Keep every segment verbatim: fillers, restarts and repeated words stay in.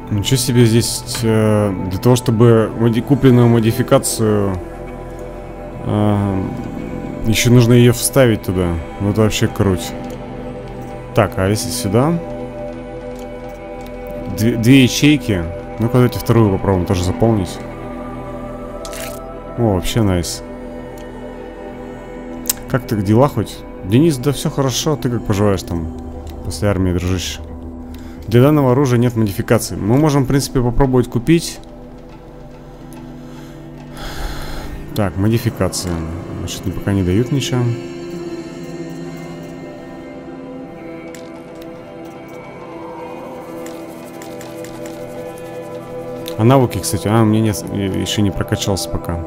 Ничего себе здесь э, для того, чтобы моди купленную модификацию э, еще нужно ее вставить туда. Вот вообще круть. Так, а если сюда? Две, две ячейки. Ну-ка, давайте вторую попробуем тоже заполнить. О, вообще найс. Как ты, дела хоть? Денис, да все хорошо. Ты как поживаешь там после армии, дружище? Для данного оружия нет модификаций. Мы можем, в принципе, попробовать купить. Так, модификация. Значит, пока не дают ничего. А навыки, кстати, а, у меня нет, еще не прокачался пока.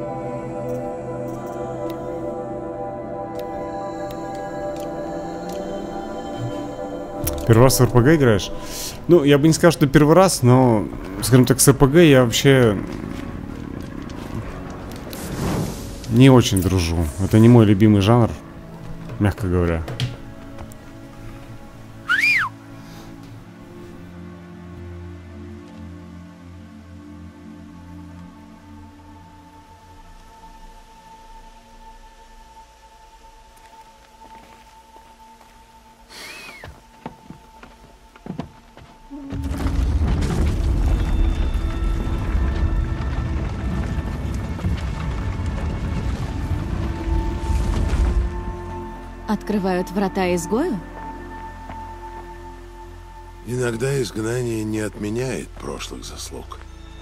Первый раз в эр пэ гэ играешь? Ну, я бы не сказал, что первый раз, но, скажем так, с эр пэ гэ я вообще не очень дружу. Это не мой любимый жанр, мягко говоря. Открывают врата изгою? Иногда изгнание не отменяет прошлых заслуг.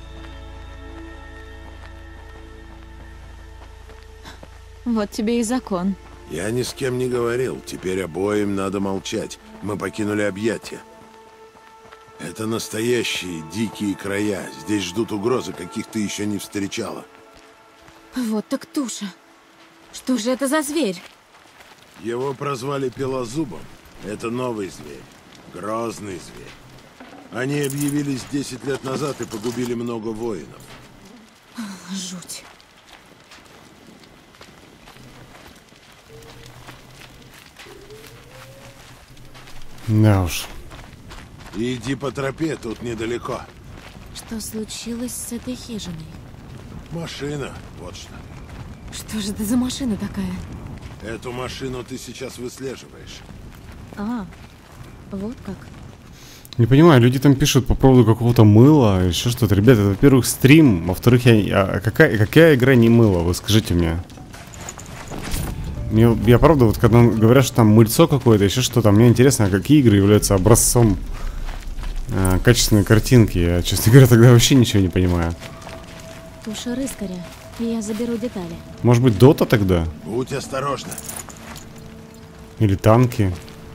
Вот тебе и закон. Я ни с кем не говорил. Теперь обоим надо молчать. Мы покинули объятия. Это настоящие дикие края. Здесь ждут угрозы, каких ты еще не встречала. Вот так туша. Что же это за зверь? Его прозвали Пелозубом. Это новый зверь. Грозный зверь. Они объявились десять лет назад и погубили много воинов. Жуть. Да уж. Иди по тропе, тут недалеко. Что случилось с этой хижиной? Машина, вот что. Что же это за машина такая? Эту машину ты сейчас выслеживаешь. А, вот как. Не понимаю, люди там пишут по поводу какого-то мыла, еще что-то. Ребята, это, во-первых, стрим, во-вторых, я... А какая, какая игра не мыло, вы скажите мне. Мне, я правда, вот когда говорят, что там мыльцо какое-то, еще что-то, мне интересно, а какие игры являются образцом а, качественной картинки. Я, честно говоря, тогда вообще ничего не понимаю. Туша рыскаря. Я заберу детали. Может быть, Дота тогда? Будь осторожна. Или танки.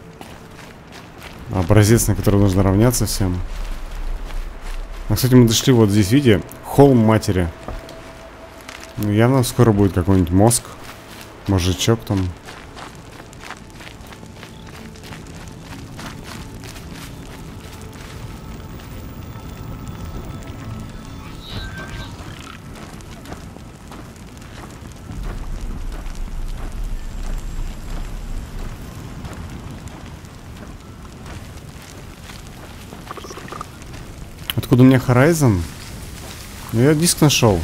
Образец, на который нужно равняться всем. А, кстати, мы дошли вот здесь, видите, холм матери. Ну, явно скоро будет какой-нибудь мозг. Мужичок там. Откуда у меня Horizon? Ну, я диск нашел.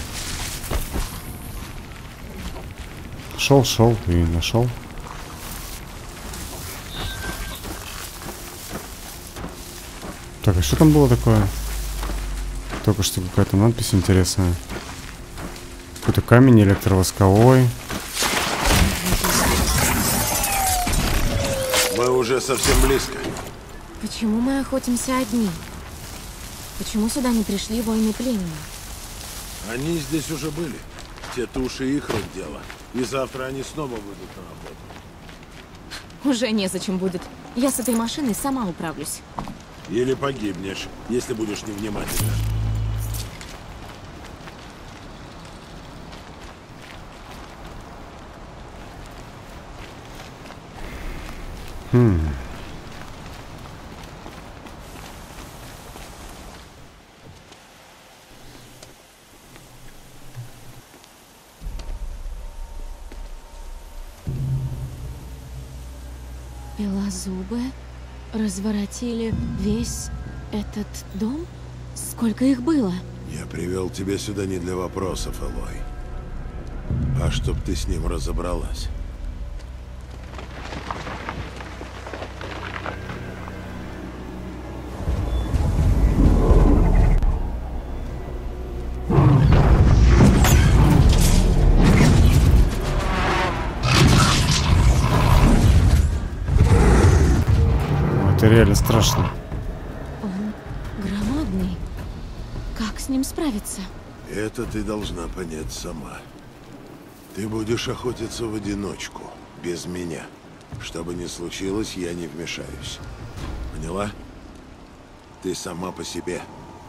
Шел, шел и нашел. Так, а что там было такое? Только что какая-то надпись интересная. Какой-то камень электровосковой. Мы уже совсем близко. Почему мы охотимся одни? Почему сюда не пришли воины племени? Они здесь уже были. Те туши их рук дело. И завтра они снова выйдут на охоту. Уже незачем будет. Я с этой машиной сама управлюсь. Или погибнешь, если будешь невнимательна. Хм. Белозубые разворотили весь этот дом? Сколько их было? Я привел тебя сюда не для вопросов, Элой, а чтоб ты с ним разобралась. Это реально страшно. Он громадный. Как с ним справиться? Это ты должна понять сама. Ты будешь охотиться в одиночку, без меня. Что бы ни случилось, я не вмешаюсь. Поняла? Ты сама по себе.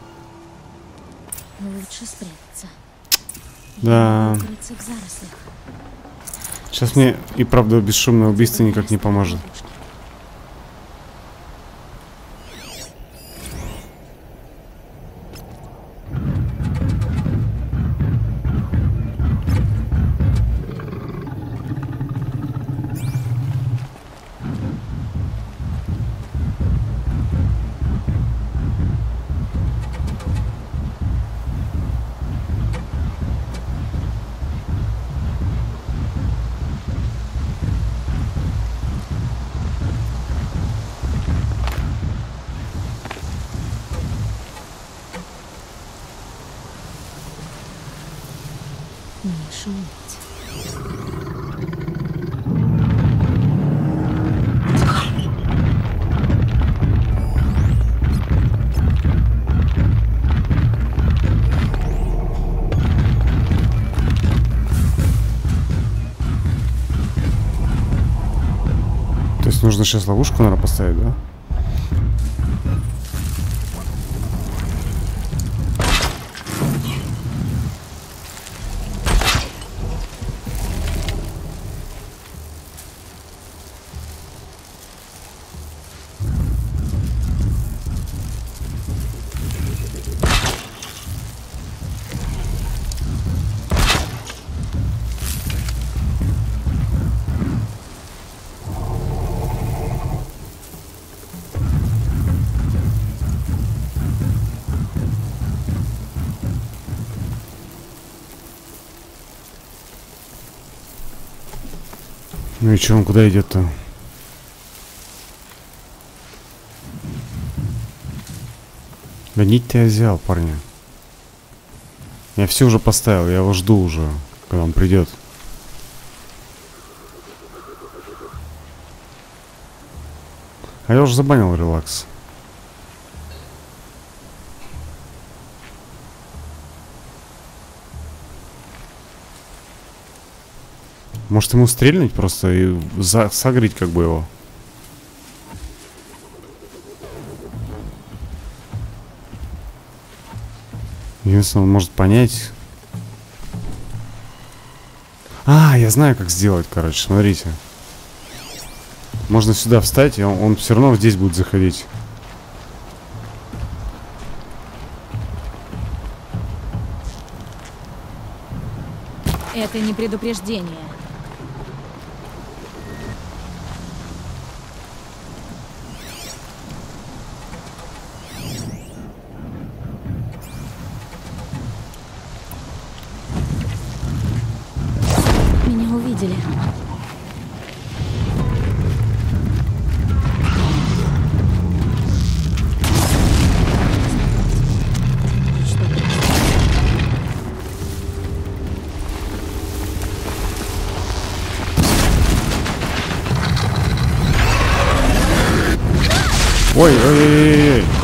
Лучше спрятаться. Да. Укрыться в зарослях. Сейчас мне и правда бесшумное убийство никак не поможет. Не шуметь. То есть нужно сейчас ловушку, наверное, поставить, да? Ну и че, он куда идет-то? Да нить-то я взял, парня. Я все уже поставил, я его жду уже, когда он придет. А я уже забанил релакс. Может ему стрельнуть просто и за согреть как бы его. Единственное, он может понять. А, я знаю, как сделать, короче, смотрите. Можно сюда встать, и он, он все равно здесь будет заходить. Это не предупреждение. Меня увидели. Ой, ой, ой, ой, ой.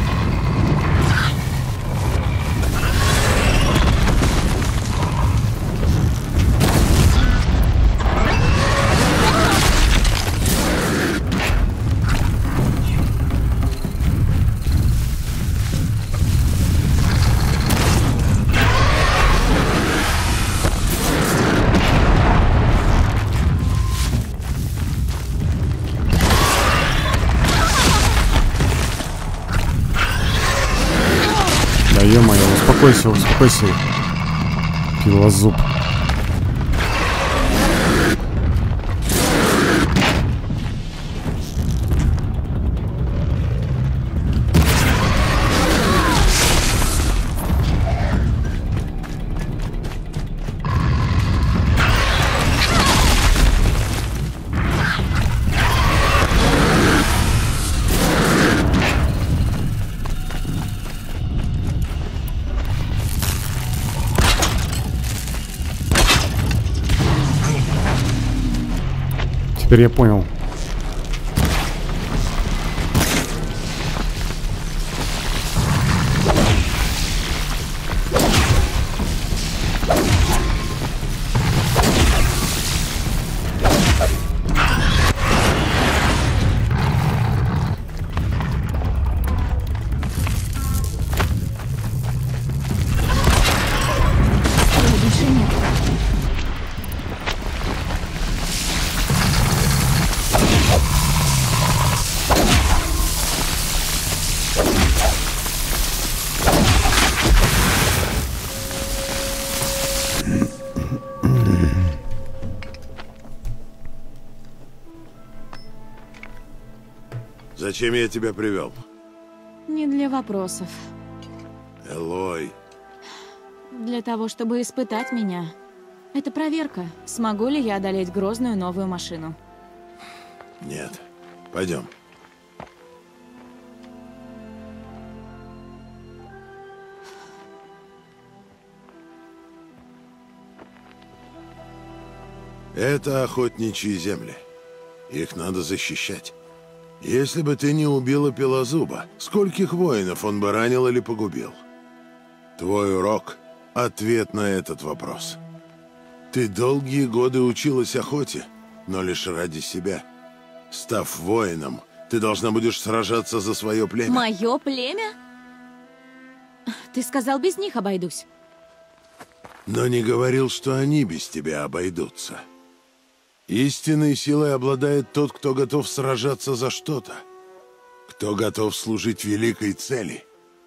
Да ё-моё, успокойся, успокойся. Пилозуб. Теперь я понял. Зачем я тебя привел? Не для вопросов. Элой. Для того, чтобы испытать меня. Это проверка, смогу ли я одолеть грозную новую машину. Нет. Пойдем. Это охотничьи земли. Их надо защищать. Если бы ты не убила Пелозуба, скольких воинов он бы ранил или погубил? Твой урок — ответ на этот вопрос. Ты долгие годы училась охоте, но лишь ради себя. Став воином, ты должна будешь сражаться за свое племя. Мое племя? Ты сказал, без них обойдусь. Но не говорил, что они без тебя обойдутся. Истинной силой обладает тот, кто готов сражаться за что-то, кто готов служить великой цели.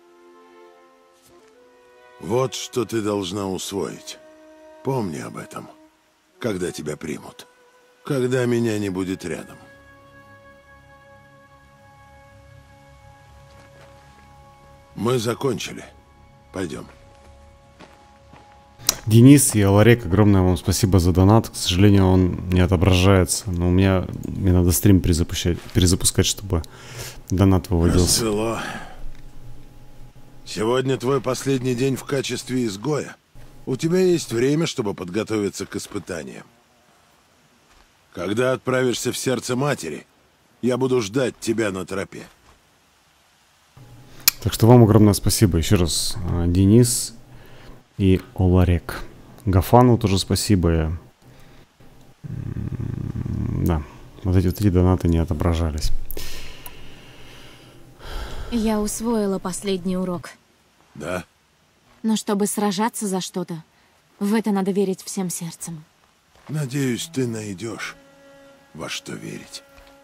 Вот что ты должна усвоить. Помни об этом, когда тебя примут, когда меня не будет рядом. Мы закончили. Пойдем. Денис и Аларек, огромное вам спасибо за донат. К сожалению, он не отображается. Но у меня мне надо стрим перезапускать, перезапускать, чтобы донат выводился. Расцвело. Сегодня твой последний день в качестве изгоя. У тебя есть время, чтобы подготовиться к испытаниям. Когда отправишься в сердце матери, я буду ждать тебя на тропе. Так что вам огромное спасибо еще раз, Денис и Оларек. Гафану тоже спасибо. Да, вот эти три доната не отображались. Я усвоила последний урок. Да? Но чтобы сражаться за что-то, в это надо верить всем сердцем. Надеюсь, ты найдешь, во что верить.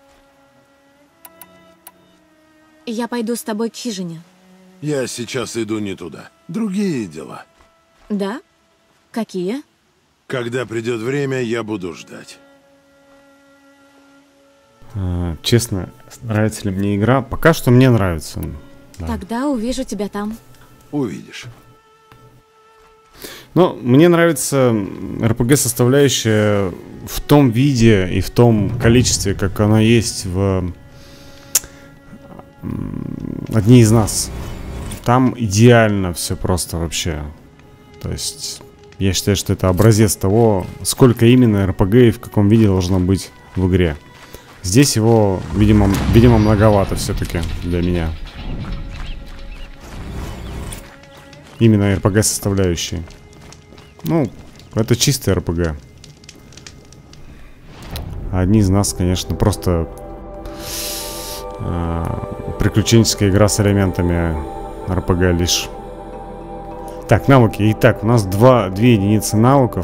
Я пойду с тобой к хижине. Я сейчас иду не туда. Другие дела. Да? Какие? Когда придет время, я буду ждать. А, честно, нравится ли мне игра? Пока что мне нравится. Да. Тогда увижу тебя там. Увидишь. Но мне нравится эр пи джи-составляющая в том виде и в том количестве, как она есть в «Одни из нас». Там идеально все просто вообще. То есть я считаю, что это образец того, сколько именно эр пи джи и в каком виде должно быть в игре. Здесь его, видимо, видимо многовато все-таки для меня. Именно эр пи джи-составляющие. Ну, это чистый эр пи джи. Одни из нас, конечно, просто э, приключенческая игра с элементами эр пи джи лишь. Так, навыки. Итак, у нас два, две единицы навыков.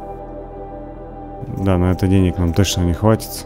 Да, на это денег нам точно не хватит.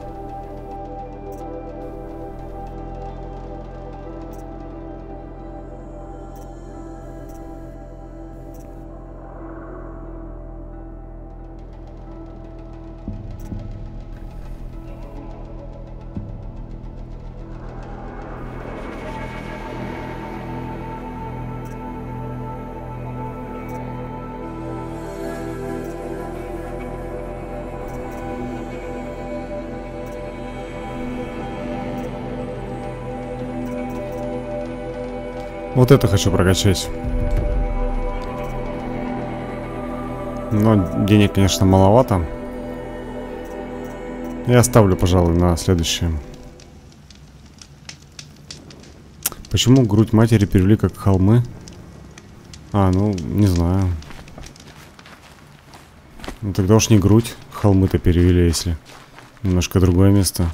Вот это хочу прокачать. Но денег, конечно, маловато. Я оставлю, пожалуй, на следующее. Почему грудь матери перевели как холмы? А, ну, не знаю. Ну, тогда уж не грудь. Холмы-то перевели, если немножко другое место.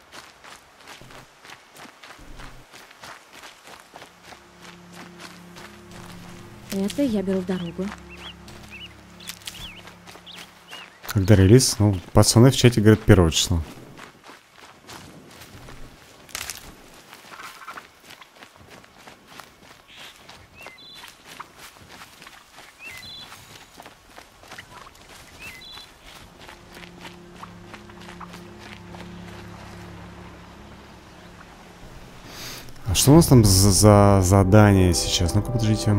Это я беру в дорогу. Когда релиз? Ну, пацаны в чате говорят первого числа. А что у нас там за, за задание сейчас? Ну-ка, подождите.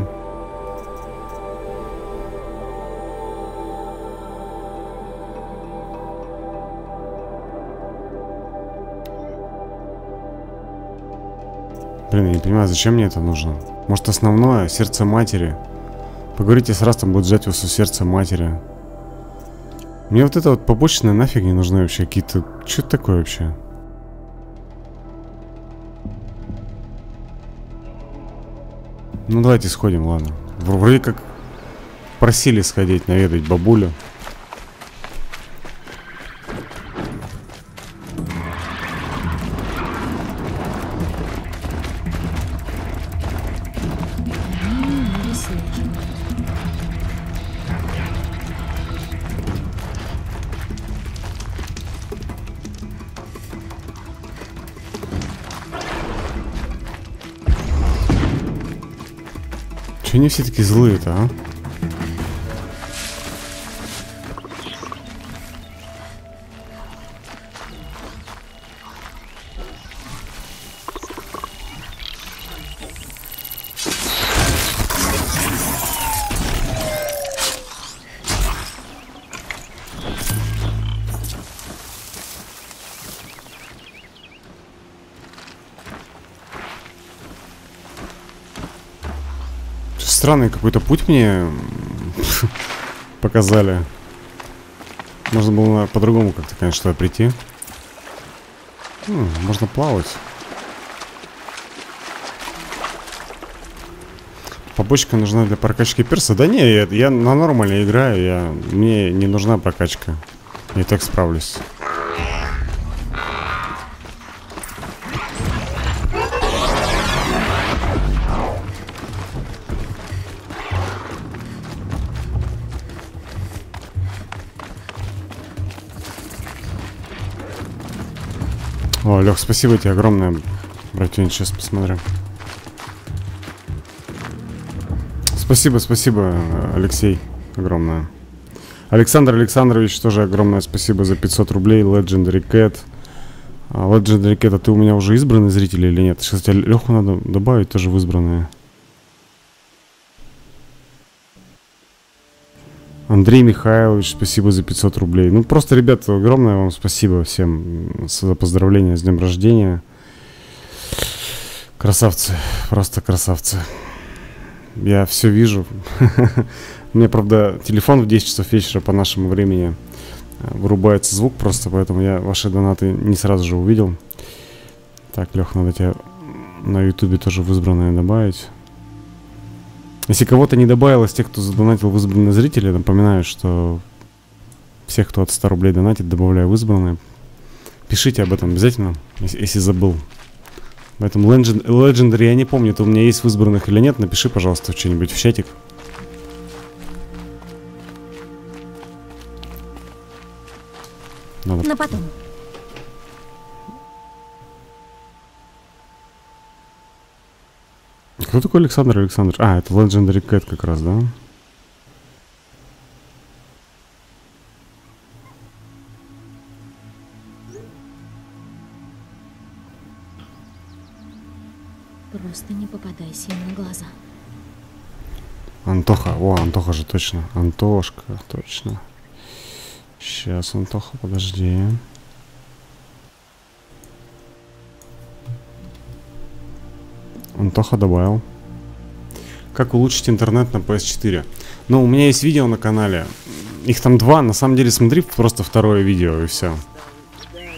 Блин, я не понимаю, зачем мне это нужно? Может, основное? Сердце матери? Поговорите с Растом, будет ждать вас у сердца матери. Мне вот это вот побочное нафиг не нужны вообще. Какие-то... Что это такое вообще? Ну, давайте сходим, ладно. Вроде как просили сходить, наведать бабулю. Чё они все такие злые-то, а? Странный какой-то путь мне показали. Можно было по-другому как-то, конечно, туда прийти. М, можно плавать. Побочка нужна для прокачки перса. Да не, я, я на нормале играю. Я, мне не нужна прокачка. Я и так справлюсь. О, Лех, спасибо тебе огромное, братюнь, сейчас посмотрим. Спасибо, спасибо, Алексей, огромное. Александр Александрович, тоже огромное спасибо за пятьсот рублей. Legendary Cat. А, Legendary Cat, а ты у меня уже избранный зритель или нет? Сейчас тебе Леху надо добавить тоже в избранные. Андрей Михайлович, спасибо за пятьсот рублей. Ну, просто, ребята, огромное вам спасибо всем за поздравления с днем рождения. Красавцы, просто красавцы. Я все вижу. У меня, правда, телефон в десять часов вечера по нашему времени вырубается звук просто, поэтому я ваши донаты не сразу же увидел. Так, Лех, надо тебя на ютубе тоже в избранное добавить. Если кого-то не добавилось, тех, кто задонатил в избранные зрители, напоминаю, что всех, кто от ста рублей донатит, добавляю в избранные. Пишите об этом обязательно, если, если забыл. Поэтому Legend, Legendary, я не помню, ты у меня есть в избранных или нет. Напиши, пожалуйста, что-нибудь в чатик. Надо... На потом. Кто такой Александр Александр? А, это Legendary Cat как раз, да? Просто не попадайся им на глаза. Антоха, о, Антоха же точно. Антошка, точно. Сейчас, Антоха, подожди. Антоха добавил. Как улучшить интернет на пэ эс четыре? Ну, у меня есть видео на канале. Их там два. На самом деле, смотри просто второе видео и все.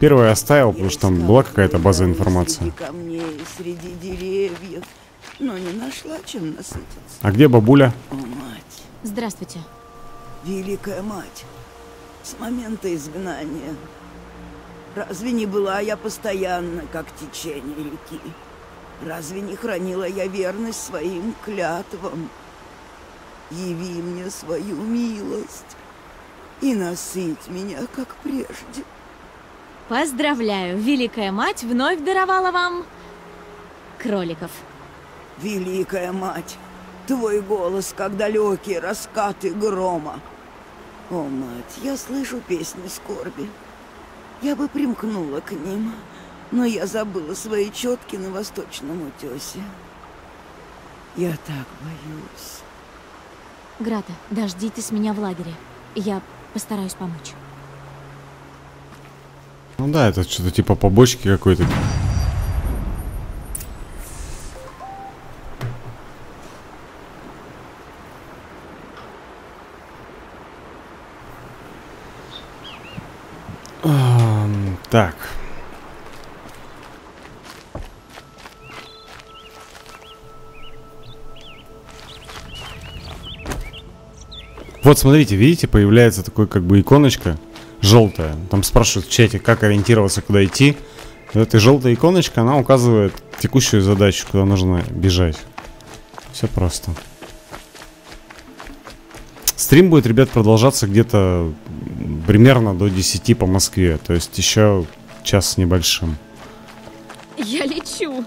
Первое я оставил, потому что там была какая-то база информации. Среди камней, среди деревьев, но не нашла чем насытиться. А где бабуля? О, мать, Здравствуйте. великая мать, с момента изгнания. Разве не была я постоянно, как течение реки? Разве не хранила я верность своим клятвам? Яви мне свою милость и насыть меня, как прежде. Поздравляю, Великая Мать вновь даровала вам кроликов. Великая мать, твой голос, как далекие раскаты грома. О, мать, я слышу песни скорби. Я бы примкнула к ним, но я забыла свои четки на восточном утесе. Я так боюсь. Грата, дождитесь меня в лагере. Я постараюсь помочь. Ну да, это что-то типа побочки какой-то. Ам, Так. Вот смотрите, видите, появляется такой как бы иконочка желтая. Там спрашивают в чате, как ориентироваться, куда идти. И эта желтая иконочка, она указывает текущую задачу, куда нужно бежать. Все просто. Стрим будет, ребят, продолжаться где-то примерно до десяти по Москве. То есть еще час с небольшим. Я лечу.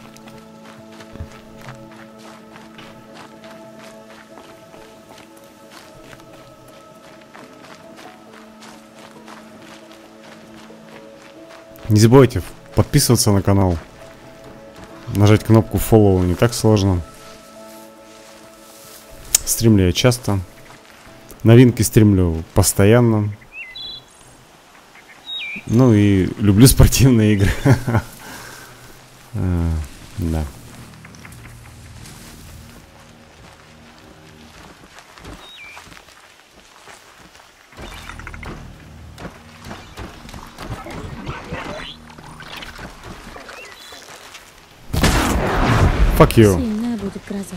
Не забывайте подписываться на канал. Нажать кнопку follow не так сложно. Стримлю я часто. Новинки стримлю постоянно. Ну и люблю спортивные игры. Да. Fuck you. Сильная будет гроза.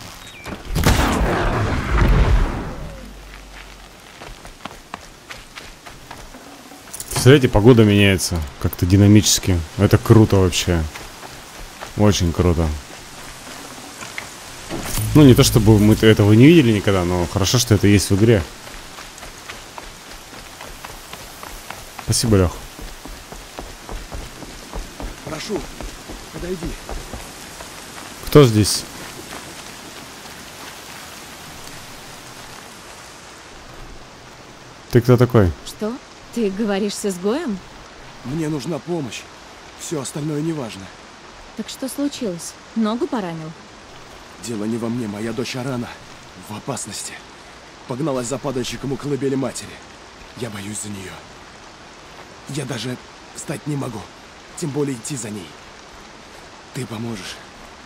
Смотрите, погода меняется как-то динамически. Это круто вообще. Очень круто. Ну, не то чтобы мы этого не видели никогда, но хорошо, что это есть в игре. Спасибо, Лех. Прошу, подойди. Кто здесь? Ты кто такой? Что? Ты говоришь с изгоем? Мне нужна помощь. Все остальное не важно. Так что случилось? Ногу поранил? Дело не во мне, моя дочь Арана в опасности. Погналась за падальщиком у колыбели матери. Я боюсь за нее. Я даже встать не могу. Тем более идти за ней. Ты поможешь.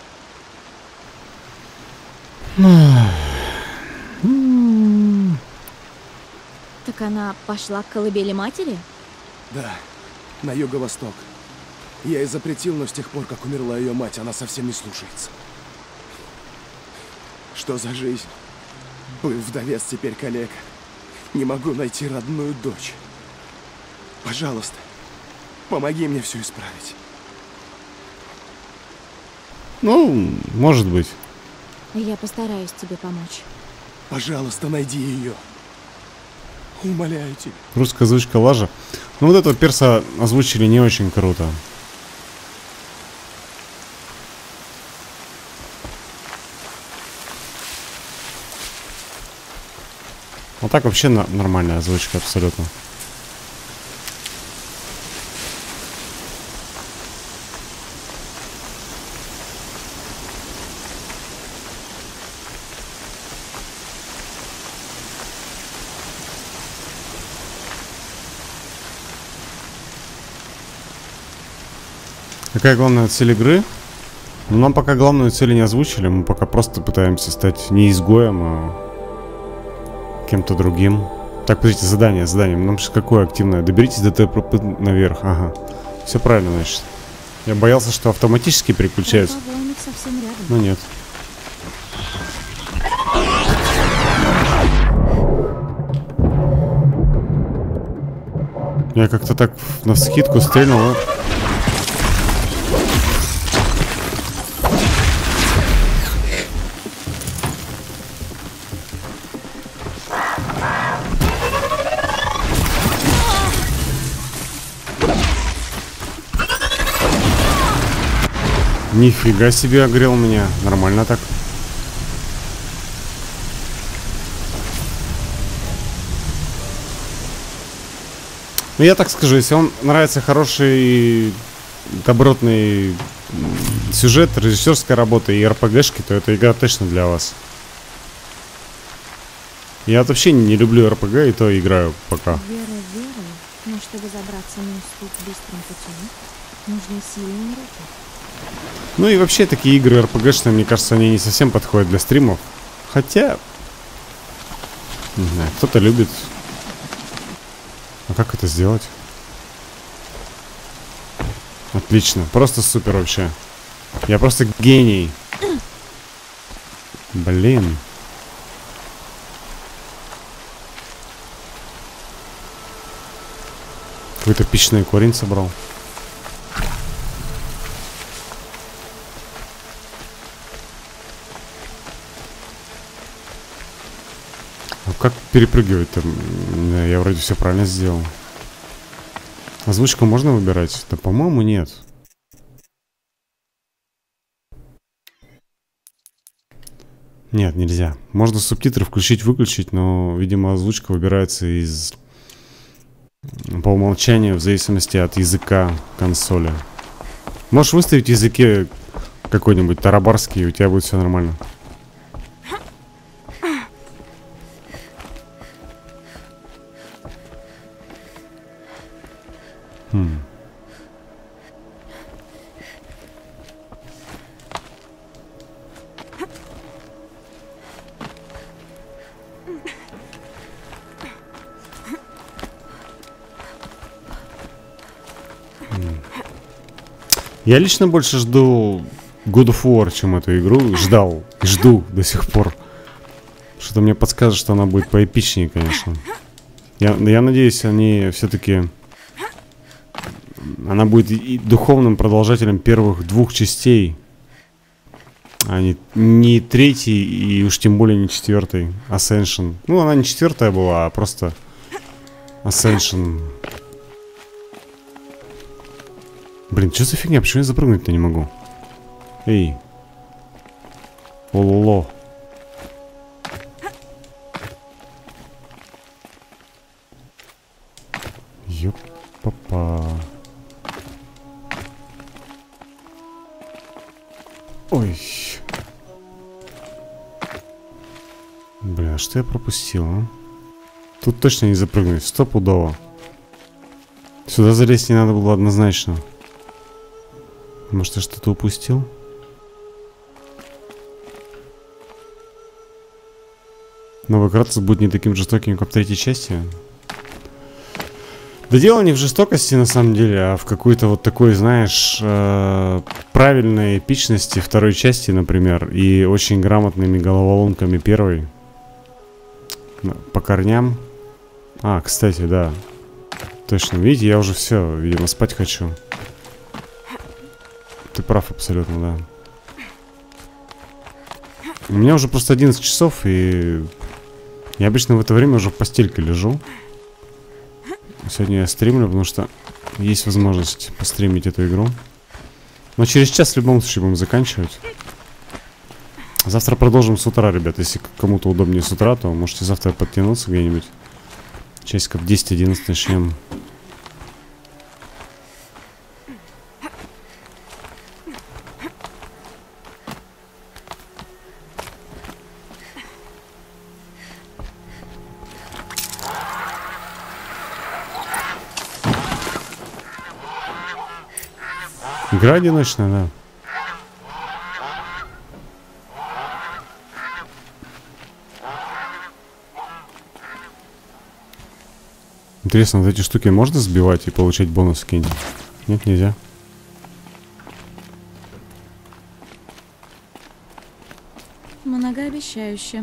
Так она пошла к колыбели матери? Да, на юго-восток. Я ей запретил, но с тех пор, как умерла ее мать, она совсем не слушается. Что за жизнь? Был вдовец, теперь калека. Не могу найти родную дочь. Пожалуйста, помоги мне все исправить. Ну, может быть. Я постараюсь тебе помочь. Пожалуйста, найди ее. Умоляю тебя. Русская озвучка Лажа. Ну, вот этого перса озвучили не очень круто. А так вообще на нормальная озвучка абсолютно. Какая главная цель игры? Ну, нам пока главную цель не озвучили. Мы пока просто пытаемся стать не изгоем, а кем-то другим. Так, подождите, задание, задание. Нам сейчас какое активное? Доберитесь до ТП наверх. Ага. Все правильно, значит. Я боялся, что автоматически переключаются. Совсем рядом. Но нет. Я как-то так навскидку стрельнул. Нифига себе огрел меня. Нормально так. Ну, я так скажу, если вам нравится хороший, добротный сюжет, режиссерская работа и эр пэ гэшки, то эта игра точно для вас. Я вообще не люблю эр пэ гэ, и то играю пока. Вера, вера, но чтобы забраться на уступ быстрым путем, нужны сильные руки. Ну и вообще такие игры эр пэ гэшные, мне кажется, они не совсем подходят для стримов. Хотя, не знаю, кто-то любит. А как это сделать? Отлично, просто супер вообще. Я просто гений. Блин. Какой-то пищный корень собрал. Как перепрыгивать-то? Я вроде все правильно сделал. Озвучку можно выбирать? Да, по-моему, нет. Нет, нельзя. Можно субтитры включить-выключить, но, видимо, озвучка выбирается из... по умолчанию, в зависимости от языка консоли. Можешь выставить в языке какой-нибудь тарабарский, и у тебя будет все нормально. Хм. Я лично больше жду God of War, чем эту игру. Ждал и жду до сих пор. Что-то мне подсказывает, что она будет поэпичнее, конечно. Я, я надеюсь, они все-таки... Она будет и духовным продолжателем первых двух частей. А не, не третий и уж тем более не четвертый. Ascension. Ну, она не четвертая была, а просто Ascension. Блин, что за фигня? Почему я запрыгнуть-то не могу? Эй. Ололо. Ёп-папа. Ой. Бля, что я пропустил, а? Тут точно не запрыгнуть, стопудово. Сюда залезть не надо было однозначно. Может, я что-то упустил? Новый Кратос будет не таким жестоким, как в третьей части. Да дело не в жестокости, на самом деле, а в какой-то вот такой, знаешь, э, правильной эпичности второй части, например, и очень грамотными головоломками первой. По корням. А, кстати, да. Точно, видите, я уже все, видимо, спать хочу. Ты прав абсолютно, да. У меня уже просто одиннадцать часов, и я обычно в это время уже в постельке лежу. Сегодня я стримлю, потому что есть возможность постримить эту игру. Но через час в любом случае будем заканчивать. Завтра продолжим с утра, ребят. Если кому-то удобнее с утра, то можете завтра подтянуться где-нибудь. Часиков десять-одиннадцать начнем. Игра одиночная, да. Интересно, вот эти штуки можно сбивать и получать бонус какие-нибудь? Нет, нельзя. Многообещающе.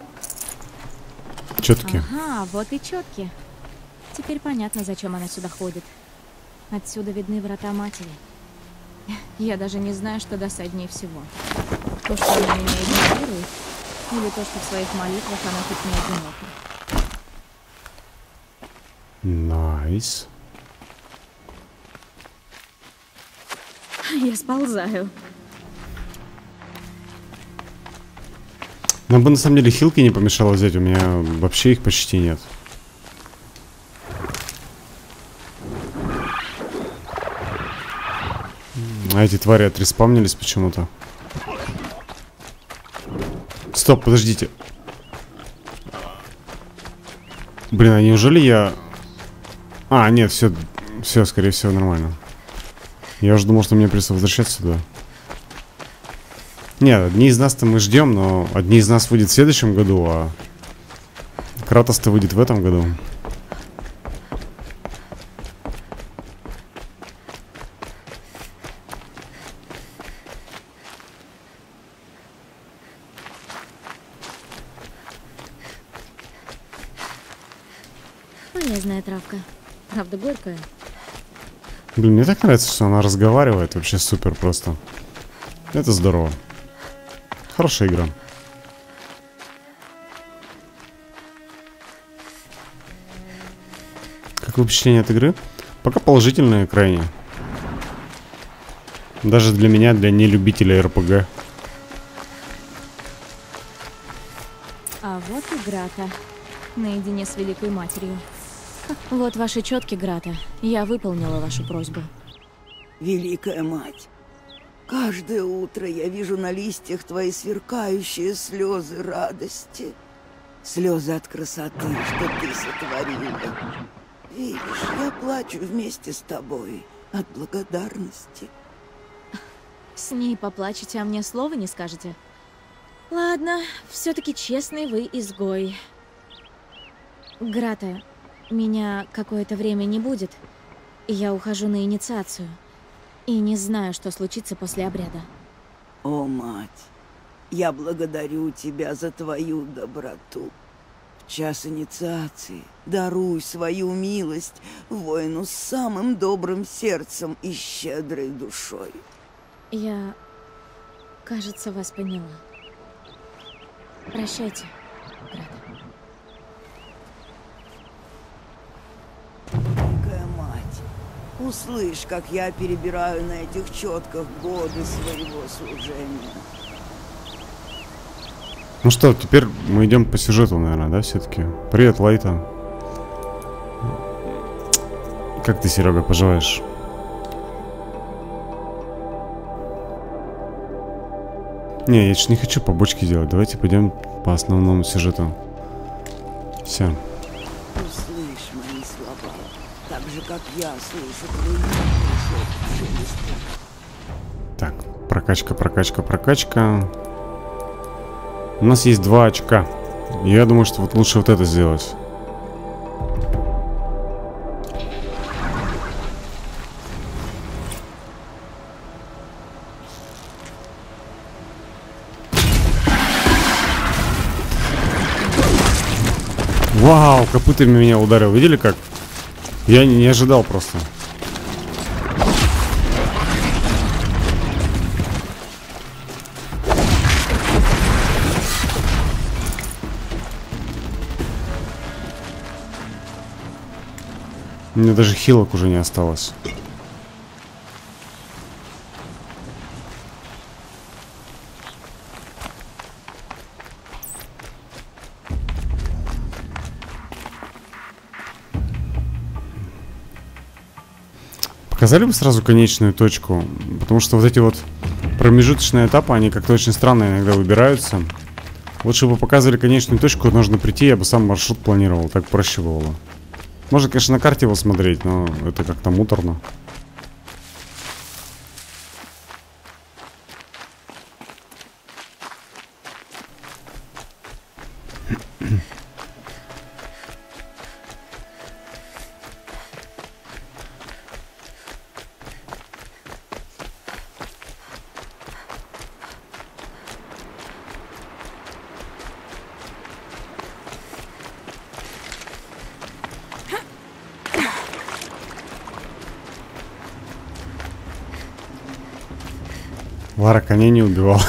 Четки. Ага, вот и четки. Теперь понятно, зачем она сюда ходит. Отсюда видны врата матери. Я даже не знаю, что досаднее всего. То, что она меня игнорирует, или то, что в своих молитвах она хоть не одинока. Найс. Я сползаю. Нам бы на самом деле хилки не помешало взять, у меня вообще их почти нет. А эти твари отреспавнились почему-то. Стоп, подождите. Блин, а неужели я... А, нет, все, все, скорее всего, нормально. Я уже думал, что мне придется возвращаться сюда. Нет, одни из нас-то мы ждем, но одни из нас выйдет в следующем году, а Кратос-то выйдет в этом году. Полезная травка. Правда, горькая. Блин, мне так нравится, что она разговаривает. Вообще супер просто. Это здорово. Хорошая игра. Какое впечатление от игры? Пока положительное крайне. Даже для меня, для нелюбителей эр пэ гэ. А вот и Грата. Наедине с Великой Матерью. Вот ваши четки, Грата. Я выполнила вашу просьбу. Великая Мать, каждое утро я вижу на листьях твои сверкающие слезы радости. Слезы от красоты, что ты сотворила. Видишь, я плачу вместе с тобой от благодарности. С ней поплачете, а мне слова не скажете? Ладно, все-таки честный вы изгой. Грата, меня какое-то время не будет. Я ухожу на инициацию. И не знаю, что случится после обряда. О, Мать, я благодарю тебя за твою доброту. В час инициации даруй свою милость воину с самым добрым сердцем и щедрой душой. Я, кажется, вас поняла. Прощайте, Грата. Великая Мать, услышь, как я перебираю на этих четках годы своего служения. Ну что, теперь мы идем по сюжету, наверное, да, все-таки? Привет, Лайта. Как ты, Серега, поживаешь? Не, я же не хочу побочки делать. Давайте пойдем по основному сюжету. Все. Услышь мои слова, так же, как я слышу твои мысли. Так, прокачка, прокачка, прокачка. У нас есть два очка. Я думаю, что вот лучше вот это сделать. Вау, копытами меня ударил. Видели как? Я не, не ожидал просто. У меня даже хилок уже не осталось. Показали бы сразу конечную точку, потому что вот эти вот промежуточные этапы, они как-то очень странно иногда выбираются. Вот чтобы показывали конечную точку, нужно прийти, я бы сам маршрут планировал, так проще было. Можно, конечно, на карте его смотреть, но это как-то муторно. Лара коней не убивал.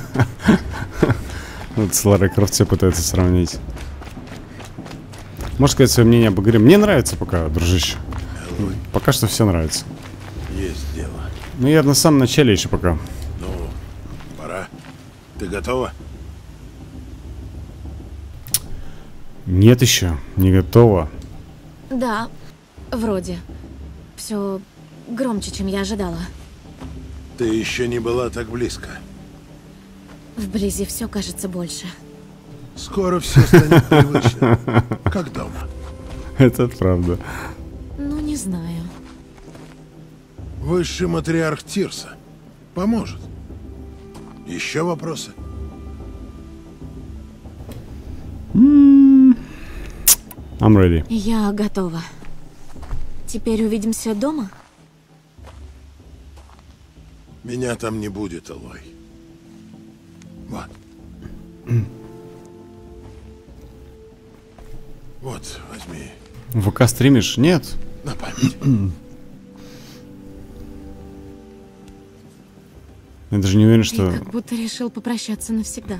Вот с Ларой Крофт все пытаются сравнить. Можешь сказать свое мнение об игре? Мне нравится пока, дружище. Пока что все нравится. Есть дело. Ну я на самом начале еще пока. Ну, пора. Ты готова? Нет еще, не готова. Да, вроде. Все громче, чем я ожидала. Ты еще не была так близко. Вблизи все кажется больше. Скоро все станет привычным. Как дома. Это правда. Ну, не знаю. Высший матриарх Тирса поможет. Еще вопросы? I'm ready. Я готова. Теперь увидимся дома? Меня там не будет, Элой. Вот. Вот, возьми. ВК стримишь? Нет. На память. Я даже не уверен, Ты что... как будто решил попрощаться навсегда.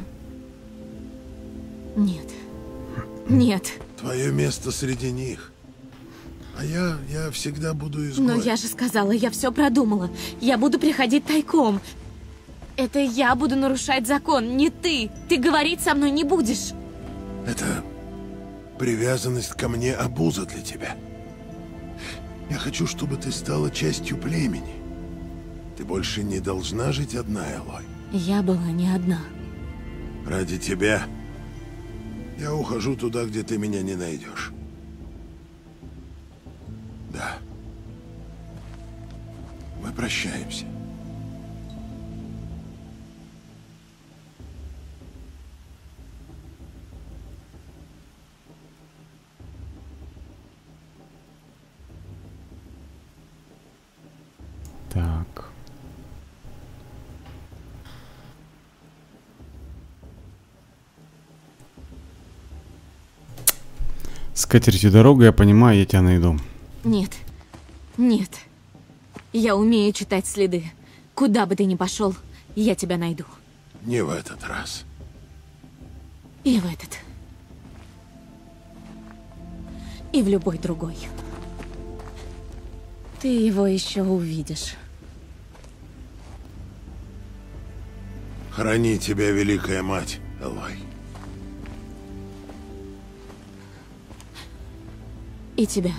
Нет. Нет. Твое место среди них. А я, я всегда буду изгоем. Но я же сказала, я все продумала. Я буду приходить тайком. Это я буду нарушать закон, не ты. Ты говорить со мной не будешь. Это привязанность ко мне обуза для тебя. Я хочу, чтобы ты стала частью племени. Ты больше не должна жить одна, Элой. Я была не одна. Ради тебя я ухожу туда, где ты меня не найдешь. Да. Мы прощаемся. Так. С катертью дорога, я понимаю, я тебя найду. Нет. Нет. Я умею читать следы. Куда бы ты ни пошел, я тебя найду. Не в этот раз. И в этот. И в любой другой. Ты его еще увидишь. Храни тебя, Великая Мать, Элой. И тебя.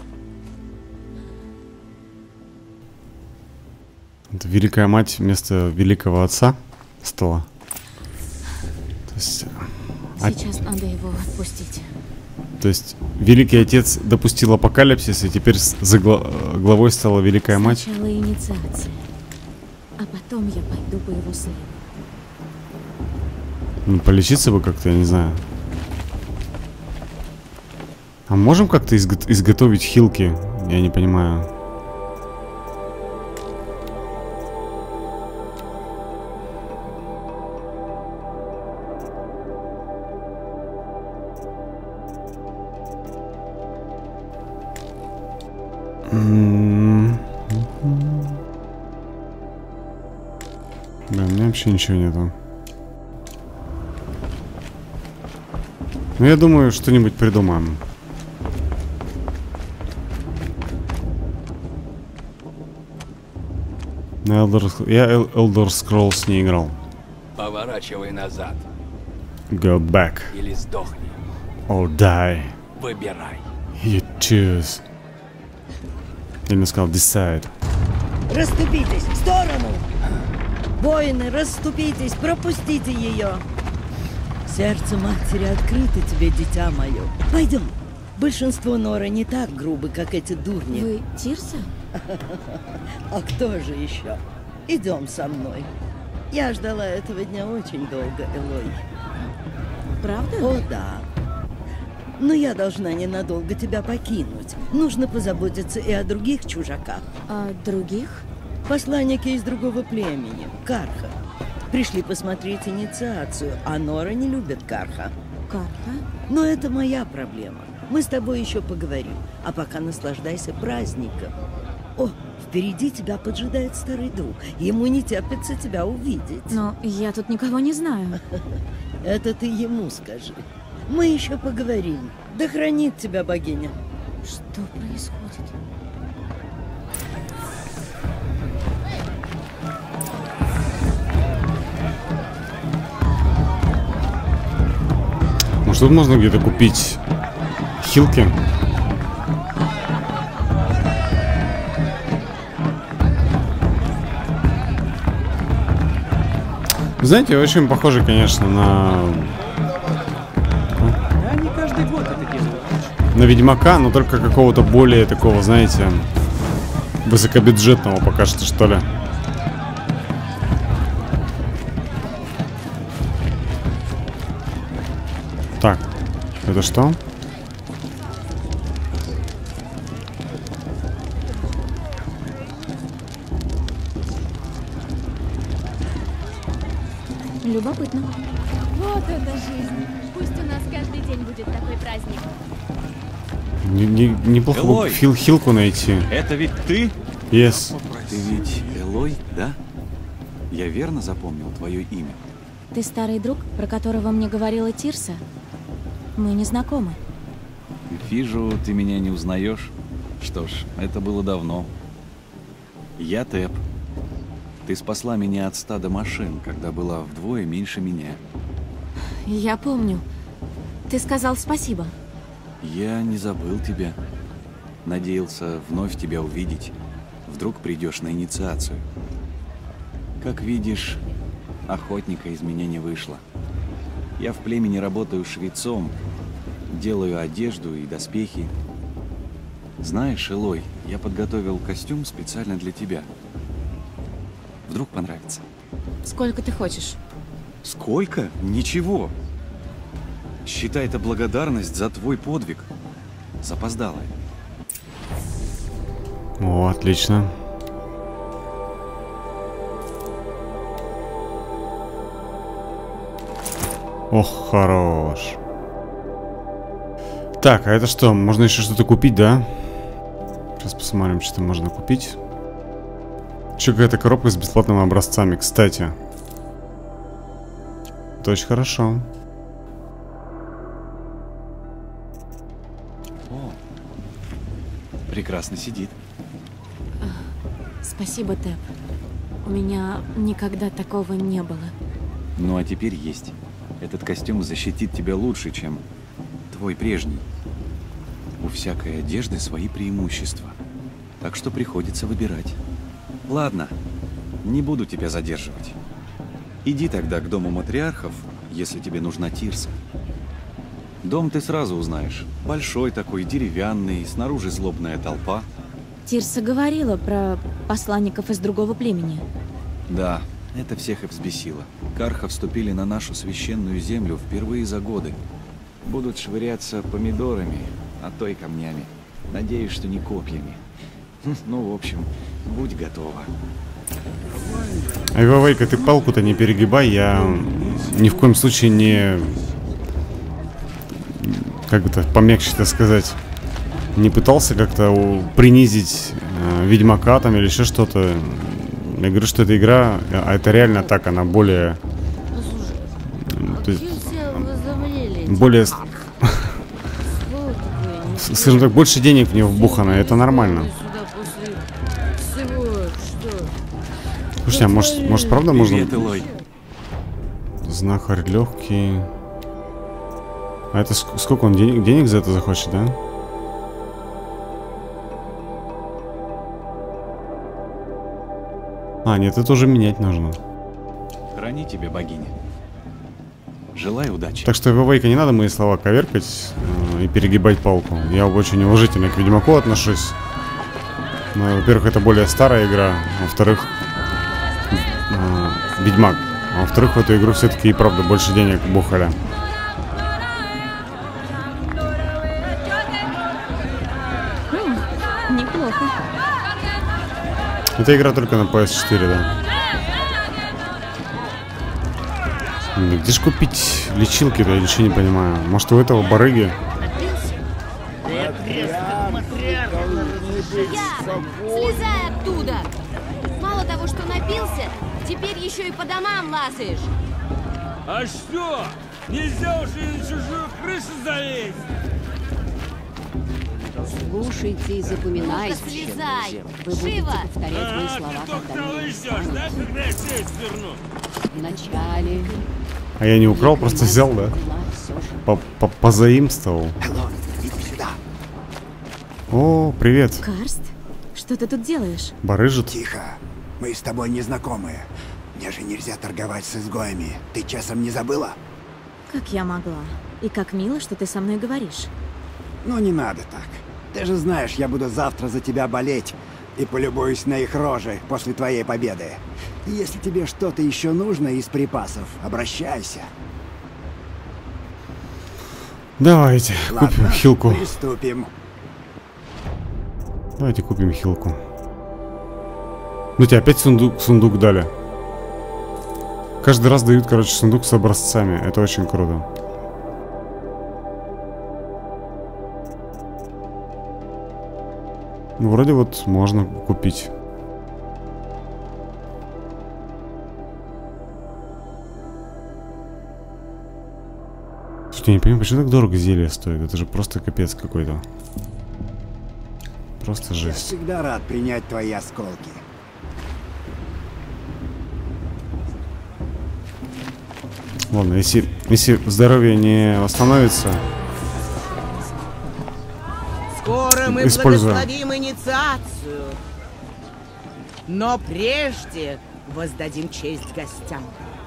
Это Великая Мать вместо Великого Отца стала. То есть... а- Сейчас надо его отпустить. То есть Великий Отец допустил апокалипсис, и теперь с- за гла- главой стала Великая Мать. Сначала инициация. А потом я пойду по его следу. Ну, полечиться бы как-то, я не знаю. А можем как-то изго- изготовить хилки? Я не понимаю. М. Да, у меня вообще ничего нету. Ну, я думаю, что-нибудь придумаем. На Elder... Я El- Elder Scrolls не играл. Поворачивай назад Go back или сдохни. or die. Выбирай. You choose. Или он сказал decide. Расступитесь! В сторону! Воины, расступитесь! Пропустите ее! Сердце матери открыто тебе, дитя мое. Пойдем. Большинство Нора не так грубы, как эти дурни. Вы Тирса? А кто же еще? Идем со мной. Я ждала этого дня очень долго, Элой. Правда? О, да. Но я должна ненадолго тебя покинуть. Нужно позаботиться и о других чужаках. А других? Посланники из другого племени, Карха. Пришли посмотреть инициацию, а Нора не любит Карха. Карха? Но это моя проблема. Мы с тобой еще поговорим. А пока наслаждайся праздником. О, в Впереди тебя поджидает старый друг. Ему не терпится тебя увидеть. Но я тут никого не знаю. Это ты ему скажи. Мы еще поговорим. Да хранит тебя богиня. Что происходит? Может, тут можно где-то купить хилки? Знаете, очень похоже, конечно, на... Они каждый год это делают. на Ведьмака, но только какого-то более такого, знаете, высокобюджетного пока что, что ли. Так, это что? Любопытно. Вот это жизнь. Пусть у нас каждый день будет такой праздник. Не, не, неплохо бы Элой! Фил Хилку найти. Это ведь ты? Yes. Ты ведь Элой, да? Я верно запомнил твое имя? Ты старый друг, про которого мне говорила Тирса? Мы не знакомы. Вижу, ты меня не узнаешь. Что ж, это было давно. Я Тэп. Ты спасла меня от стада машин, когда была вдвое меньше меня. Я помню. Ты сказал спасибо. Я не забыл тебя. Надеялся вновь тебя увидеть. Вдруг придешь на инициацию. Как видишь, охотника из меня не вышло. Я в племени работаю швецом, делаю одежду и доспехи. Знаешь, Элой, я подготовил костюм специально для тебя. Вдруг понравится. Сколько ты хочешь? Сколько? Ничего. Считай это благодарность за твой подвиг. Запоздалая. О, отлично. Ох, хорош. Так, а это что? Можно еще что-то купить, да? Сейчас посмотрим, что можно купить. Еще какая-то коробка с бесплатными образцами, кстати. Это очень хорошо. О, прекрасно сидит. Спасибо, Тэп. У меня никогда такого не было. Ну а теперь есть. Этот костюм защитит тебя лучше, чем твой прежний. У всякой одежды свои преимущества. Так что приходится выбирать. Ладно, не буду тебя задерживать. Иди тогда к дому матриархов, если тебе нужна Тирса. Дом ты сразу узнаешь. Большой такой, деревянный, снаружи злобная толпа. Тирса говорила про посланников из другого племени. Да, это всех и взбесило. Карха вступили на нашу священную землю впервые за годы. Будут швыряться помидорами, а то и камнями. Надеюсь, что не копьями. Ну, в общем, будь готова. Ай, Вавейка, ты палку-то не перегибай, я ни в коем случае не... Как бы-то помягче-то сказать. Не пытался как-то принизить э, Ведьмака там или еще что-то. Я говорю, что эта игра, а это реально так, она более... То есть, более... Скажем так, больше денег в нее вбухано, это нормально. Слушайте, а может, может правда можно... Привет, Элой. Знахарь легкий. А это ск сколько он денег, денег за это захочет, да? А, нет, это уже менять нужно. Храни тебя, богиня. Желаю удачи. Так что, Вавейка, не надо мои слова коверкать э, и перегибать палку. Я очень уважительно к Ведьмаку отношусь. Ну, во-первых, это более старая игра. Во-вторых, э, Ведьмак. А во-вторых, в эту игру все-таки и правда больше денег бухали. Хм, неплохо. Эта игра только на пэ эс четыре, да. Где же купить лечилки-то, я ничего не понимаю. Может, у этого барыги? Слезай оттуда! Мало того, что напился, теперь еще и по домам лазаешь. А что? Нельзя уже на чужую крышу залезть! Слушайте и запоминайте. Ну-ка, слезай! Вы будете Живо! повторять мои А, слова, ты только когда того они и ждешь, да, когда я сесть сверну? вначале. А я не украл, просто взял, да? По- по- Позаимствовал. О, привет. Карст, что ты тут делаешь? Барыжит. Тихо. Мы с тобой не знакомы. Мне же нельзя торговать с изгоями. Ты часом не забыла? Как я могла? И как мило, что ты со мной говоришь. Ну не надо так. Ты же знаешь, я буду завтра за тебя болеть и полюбуюсь на их рожи после твоей победы. И если тебе что-то еще нужно из припасов, обращайся. Давайте, Ладно, купим хилку. Приступим. Давайте купим хилку. Ну тебе опять сундук, сундук дали. Каждый раз дают, короче, сундук с образцами. Это очень круто. Ну, вроде вот можно купить. Слушайте, я не понимаю, почему так дорого зелье стоит? Это же просто капец какой-то. Просто Я жесть. всегда рад принять твои осколки. Ладно, если, если здоровье не восстановится... Скоро мы Используем. благословим инициацию. Но прежде воздадим честь гостям.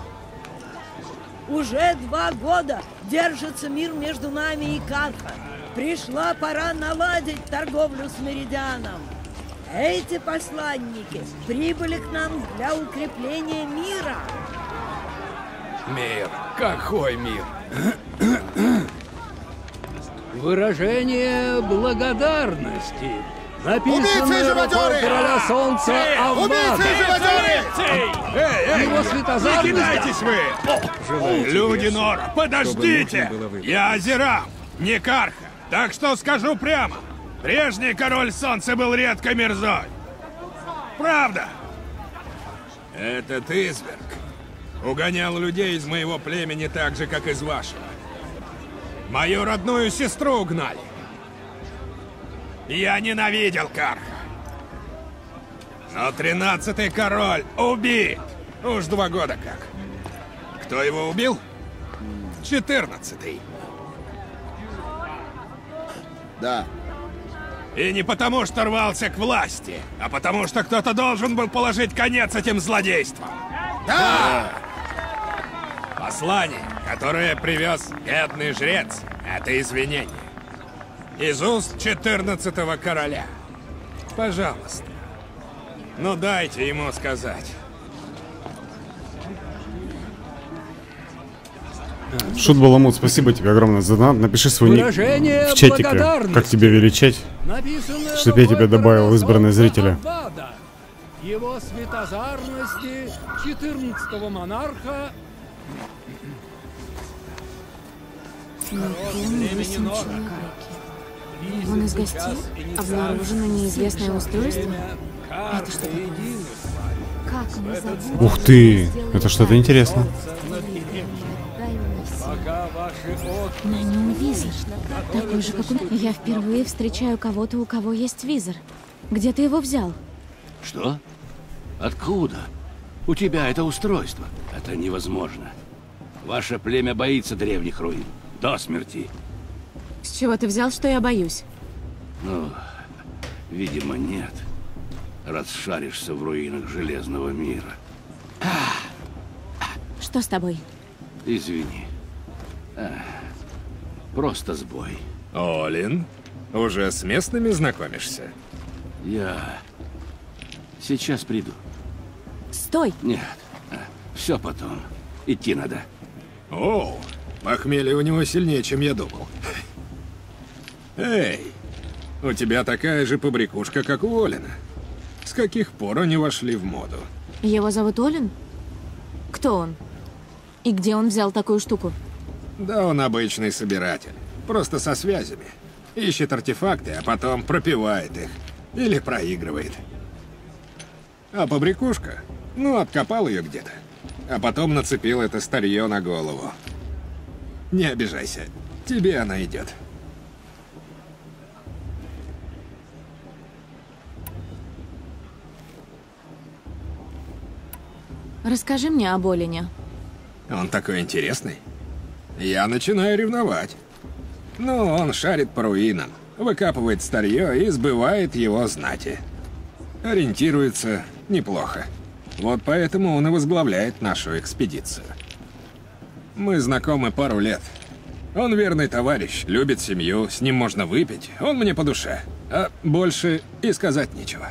Уже два года держится мир между нами и Карха. Пришла пора наладить торговлю с Меридианом. Эти посланники прибыли к нам для укрепления мира. Мир? Какой мир? Выражение благодарности. Написано рукой короля солнца Аввада. Эй, Его эй, святозарность- не кидайтесь вы! Люди Нора, подождите! Я Азерам, не Карха. Так что скажу прямо. Прежний король солнца был редко мерзой. Правда. Этот изверг угонял людей из моего племени так же, как из вашего. Мою родную сестру угнали. Я ненавидел Карха. Но тринадцатый король убит. Уж два года как. Кто его убил? Четырнадцатый. Да. И не потому, что рвался к власти, а потому, что кто-то должен был положить конец этим злодействам. Да! Послание, которое привез бедный жрец, это извинение. Из уст четырнадцатого короля. Пожалуйста. Ну дайте ему сказать. Шут Баламут, спасибо тебе огромное за донат. Напиши свой ник Выражение в чатике, благодарности. как тебя величать, Написано чтобы я тебя рукой добавил в короля избранные солнца зрители. Аввада. Его святозарности четырнадцатого монарха. восемь человек. Он из гостей? Обнаружено неизвестное устройство? Это что такое? Как мы зовут? Ух ты, это что-то интересно. На нем визор. Такой же, как у меня. Я впервые встречаю кого-то, у кого есть визор. Где ты его взял? Что? Откуда? У тебя это устройство. Это невозможно. Ваше племя боится древних руин. До смерти. С чего ты взял, что я боюсь? Ну, видимо, нет. Раз шаришься в руинах Железного мира. Что с тобой? Извини. Ах, просто сбой. Олин, уже с местными знакомишься? Я сейчас приду. Стой! Нет, все потом. Идти надо. О, похмелье у него сильнее, чем я думал. Эй, у тебя такая же побрякушка, как у Олина. С каких пор они вошли в моду? Его зовут Олин? Кто он? И где он взял такую штуку? Да он обычный собиратель. Просто со связями. Ищет артефакты, а потом пропивает их. Или проигрывает. А побрякушка? Ну, откопал ее где-то. А потом нацепил это старье на голову. Не обижайся, тебе она идет. Расскажи мне об Олине. Он такой интересный. Я начинаю ревновать. Ну, он шарит по руинам, выкапывает старье и сбывает его знати. Ориентируется неплохо. Вот поэтому он и возглавляет нашу экспедицию. Мы знакомы пару лет. Он верный товарищ, любит семью, с ним можно выпить, он мне по душе. А больше и сказать нечего.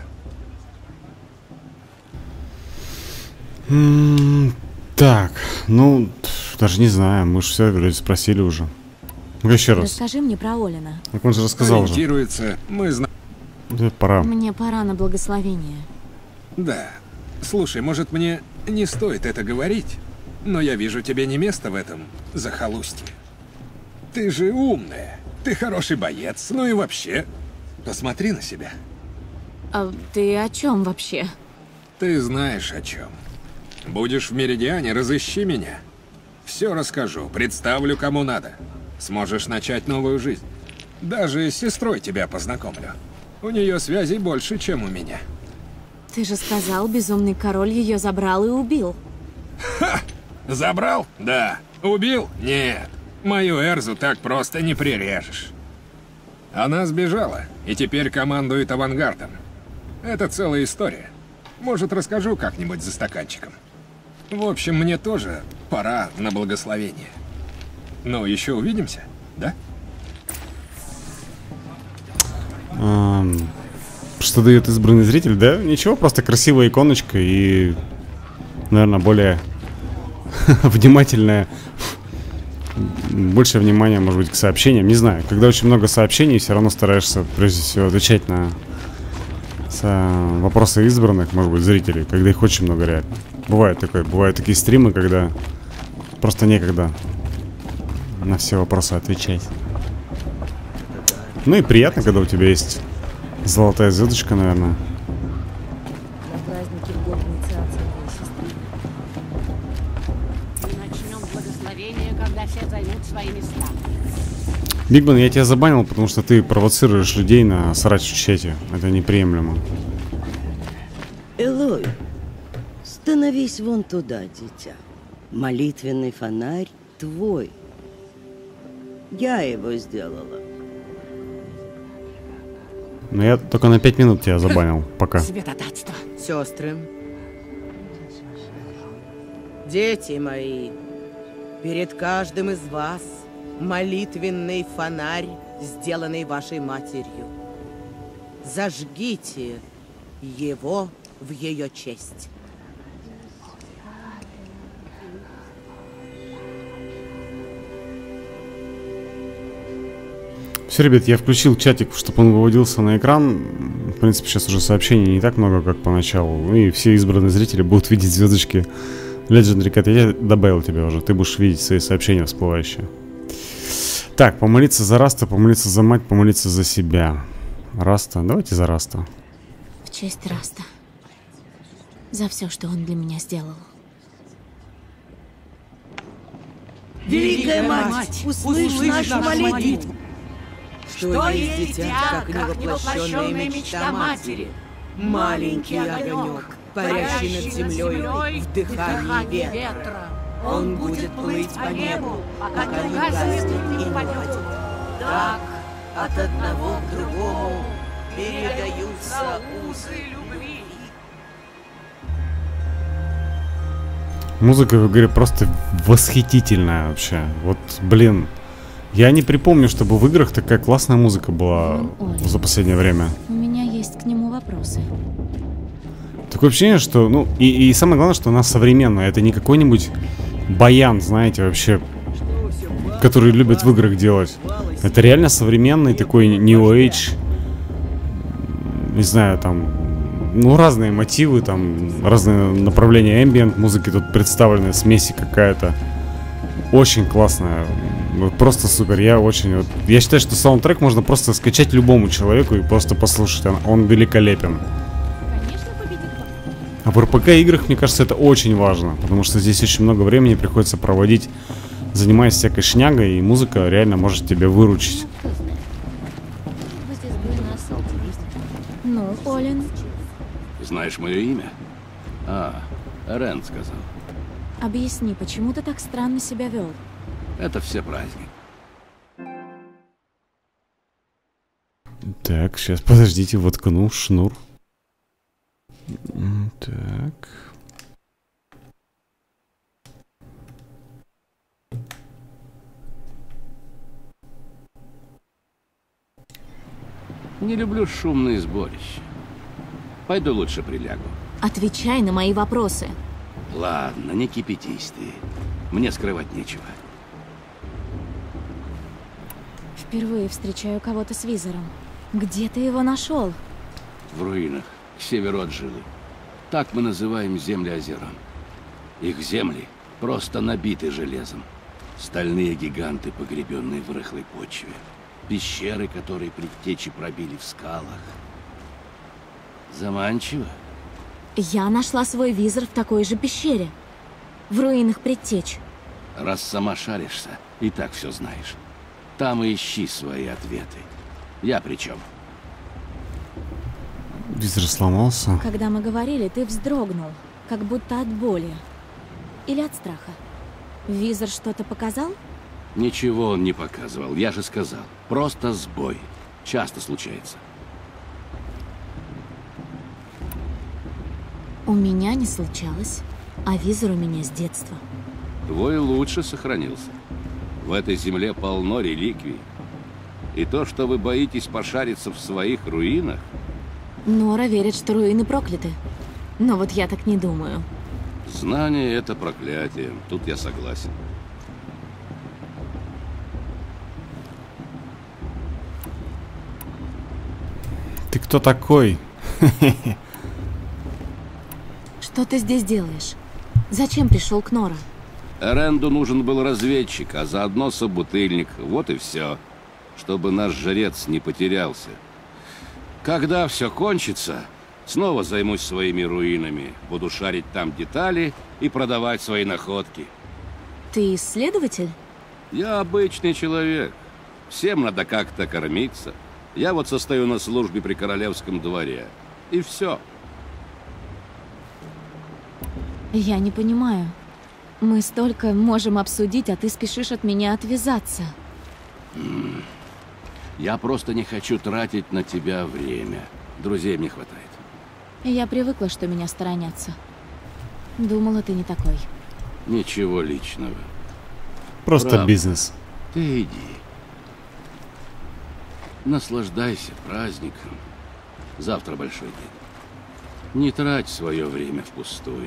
М-м, так, ну, даже не знаю, мы же все вроде спросили уже. Ну еще раз. Расскажи мне про Олина. Так он же рассказал уже. Ориентируется, мы знаем. Да, пора. Мне пора на благословение. Да. Слушай, может, мне не стоит это говорить, но я вижу тебе не место в этом захолустье. Ты же умная, ты хороший боец, ну и вообще, посмотри на себя. А ты о чем вообще? Ты знаешь о чем. Будешь в Меридиане, разыщи меня. Все расскажу, представлю кому надо. Сможешь начать новую жизнь. Даже с сестрой тебя познакомлю. У нее связей больше, чем у меня. Ты же сказал, безумный король ее забрал и убил. Ха! Забрал? Да. Убил? Нет. Мою Эрзу так просто не прирежешь. Она сбежала и теперь командует авангардом. Это целая история. Может, расскажу как-нибудь за стаканчиком. В общем, мне тоже пора на благословение. Ну, еще увидимся, да? Эм, что дает избранный зритель, да? Ничего, просто красивая иконочка и, наверное, более внимательная. Больше внимания, может быть, к сообщениям. Не знаю, когда очень много сообщений, все равно стараешься, прежде всего, отвечать на вопросы избранных, может быть, зрителей, когда их очень много реально. Бывает такое, бывают такие стримы, когда просто некогда на все вопросы отвечать. Ну и приятно, когда у тебя есть золотая звездочка, наверное. На празднике в год инициации твоей сестры. Начнем благословение, когда все займут свои места. Бигбен, я тебя забанил, потому что ты провоцируешь людей на срач в чате. Это неприемлемо. Элой, становись вон туда, дитя. Молитвенный фонарь твой. Я его сделала. Но я только на пять минут тебя забанил. Пока. Святотатство. Сестры. Дети мои, перед каждым из вас молитвенный фонарь, сделанный вашей матерью. Зажгите его в ее честь. Все, ребят, я включил чатик, чтобы он выводился на экран. В принципе, сейчас уже сообщений не так много, как поначалу. Ну и все избранные зрители будут видеть звездочки Legendary Cat. Я добавил тебя уже, ты будешь видеть свои сообщения всплывающие. Так, помолиться за Раста, помолиться за мать, помолиться за себя. Раста, давайте за Раста. В честь Раста. За все, что он для меня сделал. Великая Мать, услышь нашу молитву. Что есть дитя, как невоплощенная мечта матери? Маленький огонек, парящий над землей в дыхании ветра. Он будет плыть по небу, пока не гаснет и не падет. Так от одного к другому передаются узы любви. Музыка в игре просто восхитительная вообще. Вот, блин, я не припомню, чтобы в играх такая классная музыка была за последнее время. У меня есть к нему вопросы. Такое ощущение, что, ну, и, и самое главное, что она современная. Это не какой-нибудь баян, знаете, вообще, который любят в играх делать. Это реально современный такой New Age, не знаю, там, ну, разные мотивы, там, разные направления ambient музыки тут представлены, смеси какая-то. Очень классная, вот просто супер, я очень, вот, я считаю, что саундтрек можно просто скачать любому человеку и просто послушать, он, он великолепен. А в эр пэ гэ играх, мне кажется, это очень важно, потому что здесь очень много времени приходится проводить, занимаясь всякой шнягой, и музыка реально может тебя выручить. Ну, Олин. Знаешь мое имя? А, Рен сказал. Объясни, почему ты так странно себя вел? Это все праздник. Так, сейчас, подождите, воткну шнур. Так. Не люблю шумные сборища. Пойду лучше прилягу. Отвечай на мои вопросы. Ладно, не кипятись ты. Мне скрывать нечего. Впервые встречаю кого-то с визором. Где ты его нашел? В руинах, к северу от Жилы. Так мы называем земли Озеран. Их земли просто набиты железом. Стальные гиганты, погребенные в рыхлой почве. Пещеры, которые предтечи пробили в скалах. Заманчиво. Я нашла свой визор в такой же пещере. В руинах предтеч. Раз сама шаришься, и так все знаешь. Там и ищи свои ответы. Я при чем? Визор сломался. Когда мы говорили, ты вздрогнул, как будто от боли. Или от страха. Визор что-то показал? Ничего он не показывал, я же сказал. Просто сбой. Часто случается. У меня не случалось, а визор у меня с детства. Твой лучше сохранился. В этой земле полно реликвий. И то, что вы боитесь пошариться в своих руинах... Нора верит, что руины прокляты. Но вот я так не думаю. Знание — это проклятие. Тут я согласен. Ты кто такой? Что ты здесь делаешь? Зачем пришел к Нора? Эренду нужен был разведчик, а заодно собутыльник. Вот и все. Чтобы наш жрец не потерялся. Когда все кончится, снова займусь своими руинами. Буду шарить там детали и продавать свои находки. Ты исследователь? Я обычный человек. Всем надо как-то кормиться. Я вот состою на службе при королевском дворе. И все. Я не понимаю. Мы столько можем обсудить, а ты спешишь от меня отвязаться. Я просто не хочу тратить на тебя время. Друзей мне хватает. Я привыкла, что меня сторонятся. Думала, ты не такой. Ничего личного. Просто Правда. Бизнес. Ты иди. Наслаждайся праздником. Завтра большой день. Не трать свое время впустую.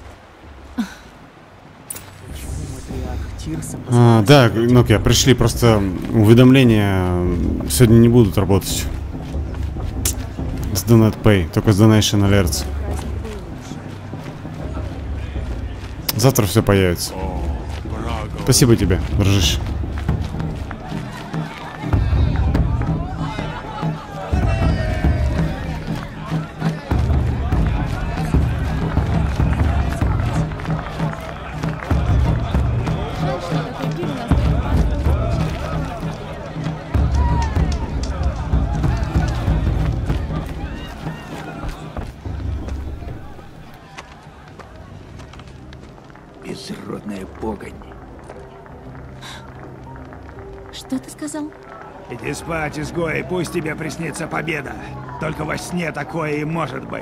А, да, Nokia, пришли, просто уведомления сегодня не будут работать. С Donate Pay, только с Donation Alerts. Завтра все появится. Спасибо тебе, дружище. Безродная погонь. Что ты сказал? Иди спать, изгой, пусть тебе приснится победа. Только во сне такое и может быть.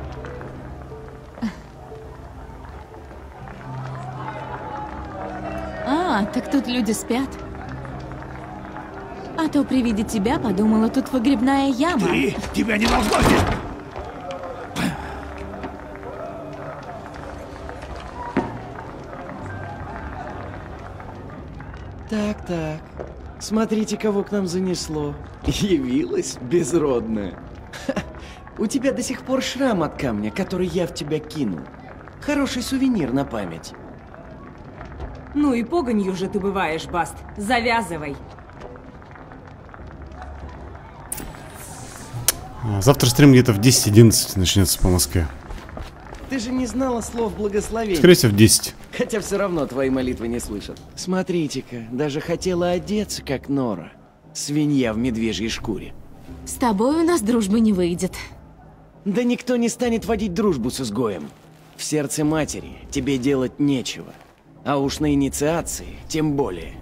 А, так тут люди спят. А то при виде тебя подумала, тут выгребная яма. Ты? Тебя не должно здесь... Так-так. Смотрите, кого к нам занесло. Явилась безродная. Ха, у тебя до сих пор шрам от камня, который я в тебя кинул. Хороший сувенир на память. Ну и погонью же ты бываешь, Баст. Завязывай. Завтра стрим где-то в десять одиннадцать начнется по Москве. Ты же не знала слов благословения. Скорее всего, в десять. Хотя все равно твои молитвы не слышат. Смотрите-ка, даже хотела одеться, как Нора. Свинья в медвежьей шкуре. С тобой у нас дружбы не выйдет. Да никто не станет водить дружбу с изгоем. В сердце матери тебе делать нечего. А уж на инициации тем более.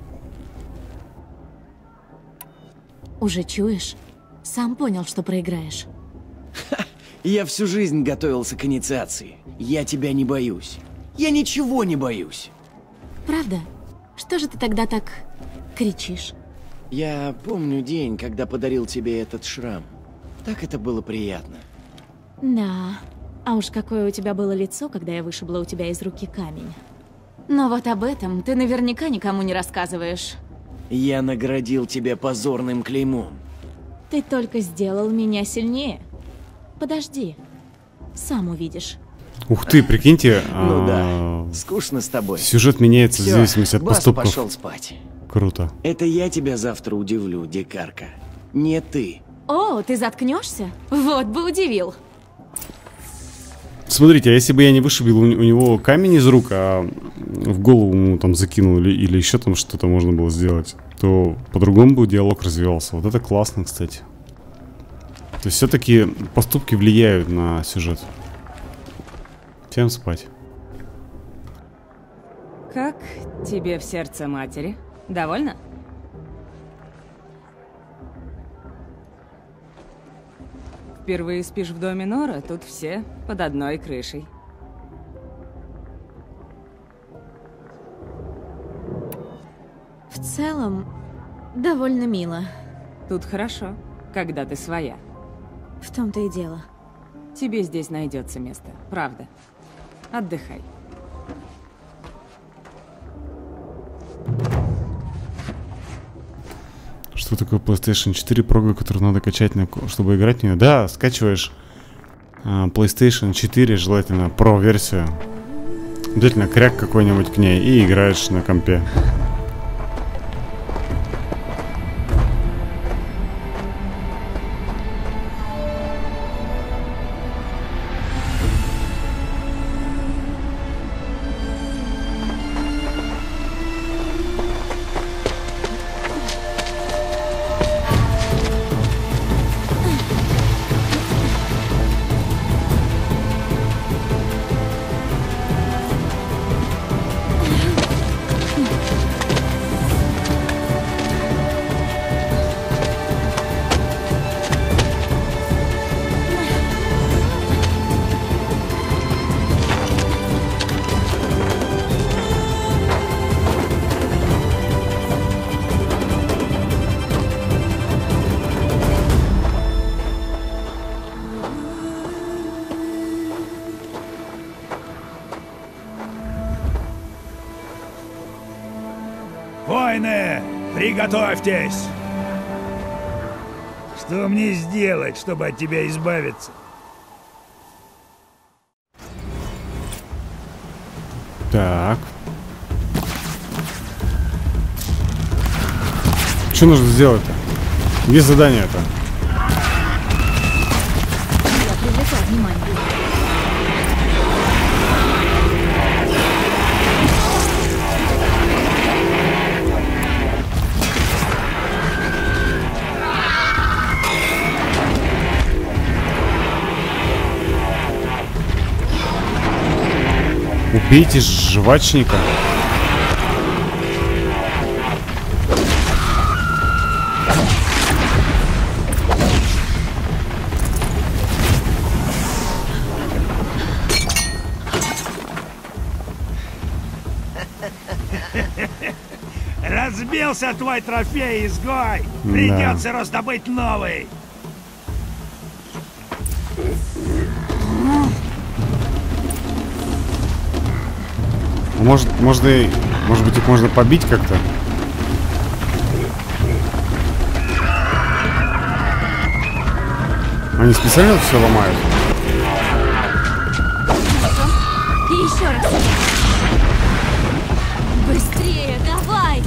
Уже чуешь? Сам понял, что проиграешь. Ха! Я всю жизнь готовился к инициации. Я тебя не боюсь. Я ничего не боюсь. Правда? Что же ты тогда так кричишь? Я помню день, когда подарил тебе этот шрам. Так это было приятно. Да. А уж какое у тебя было лицо, когда я вышибла у тебя из руки камень. Но вот об этом ты наверняка никому не рассказываешь. Я наградил тебя позорным клеймом. Ты только сделал меня сильнее. Подожди. Сам увидишь. Ух ты, прикиньте. Ну да, скучно с тобой. Сюжет меняется в зависимости от поступков. Баст пошел спать. Круто. Это я тебя завтра удивлю, дикарка. Не ты. О, ты заткнешься? Вот бы удивил. Смотрите, а если бы я не вышибил у, у него камень из рук, а в голову ему там закинул или, или еще там что-то можно было сделать, то по-другому бы диалог развивался. Вот это классно, кстати. То есть все-таки поступки влияют на сюжет. Всем спать. Как тебе в сердце матери? Довольна? Впервые спишь в доме Нора, тут все под одной крышей. В целом, довольно мило. Тут хорошо, когда ты своя. В том-то и дело. Тебе здесь найдется место, правда. Отдыхай. Что такое PlayStation четыре прога, которую надо качать, на, чтобы играть в нее? Да, скачиваешь uh, PlayStation четыре, желательно Pro-версию. Обязательно кряк какой-нибудь к ней и играешь на компе. Воины, приготовьтесь! Что мне сделать, чтобы от тебя избавиться? Так. Что нужно сделать-то? Где задание-то? Я привлекла внимание. Убейте жвачника. Разбился твой трофей, изгой! Придется да. раздобыть новый! Может, можно, может быть, их можно побить как-то? Они специально все ломают? И еще раз. Быстрее, давай!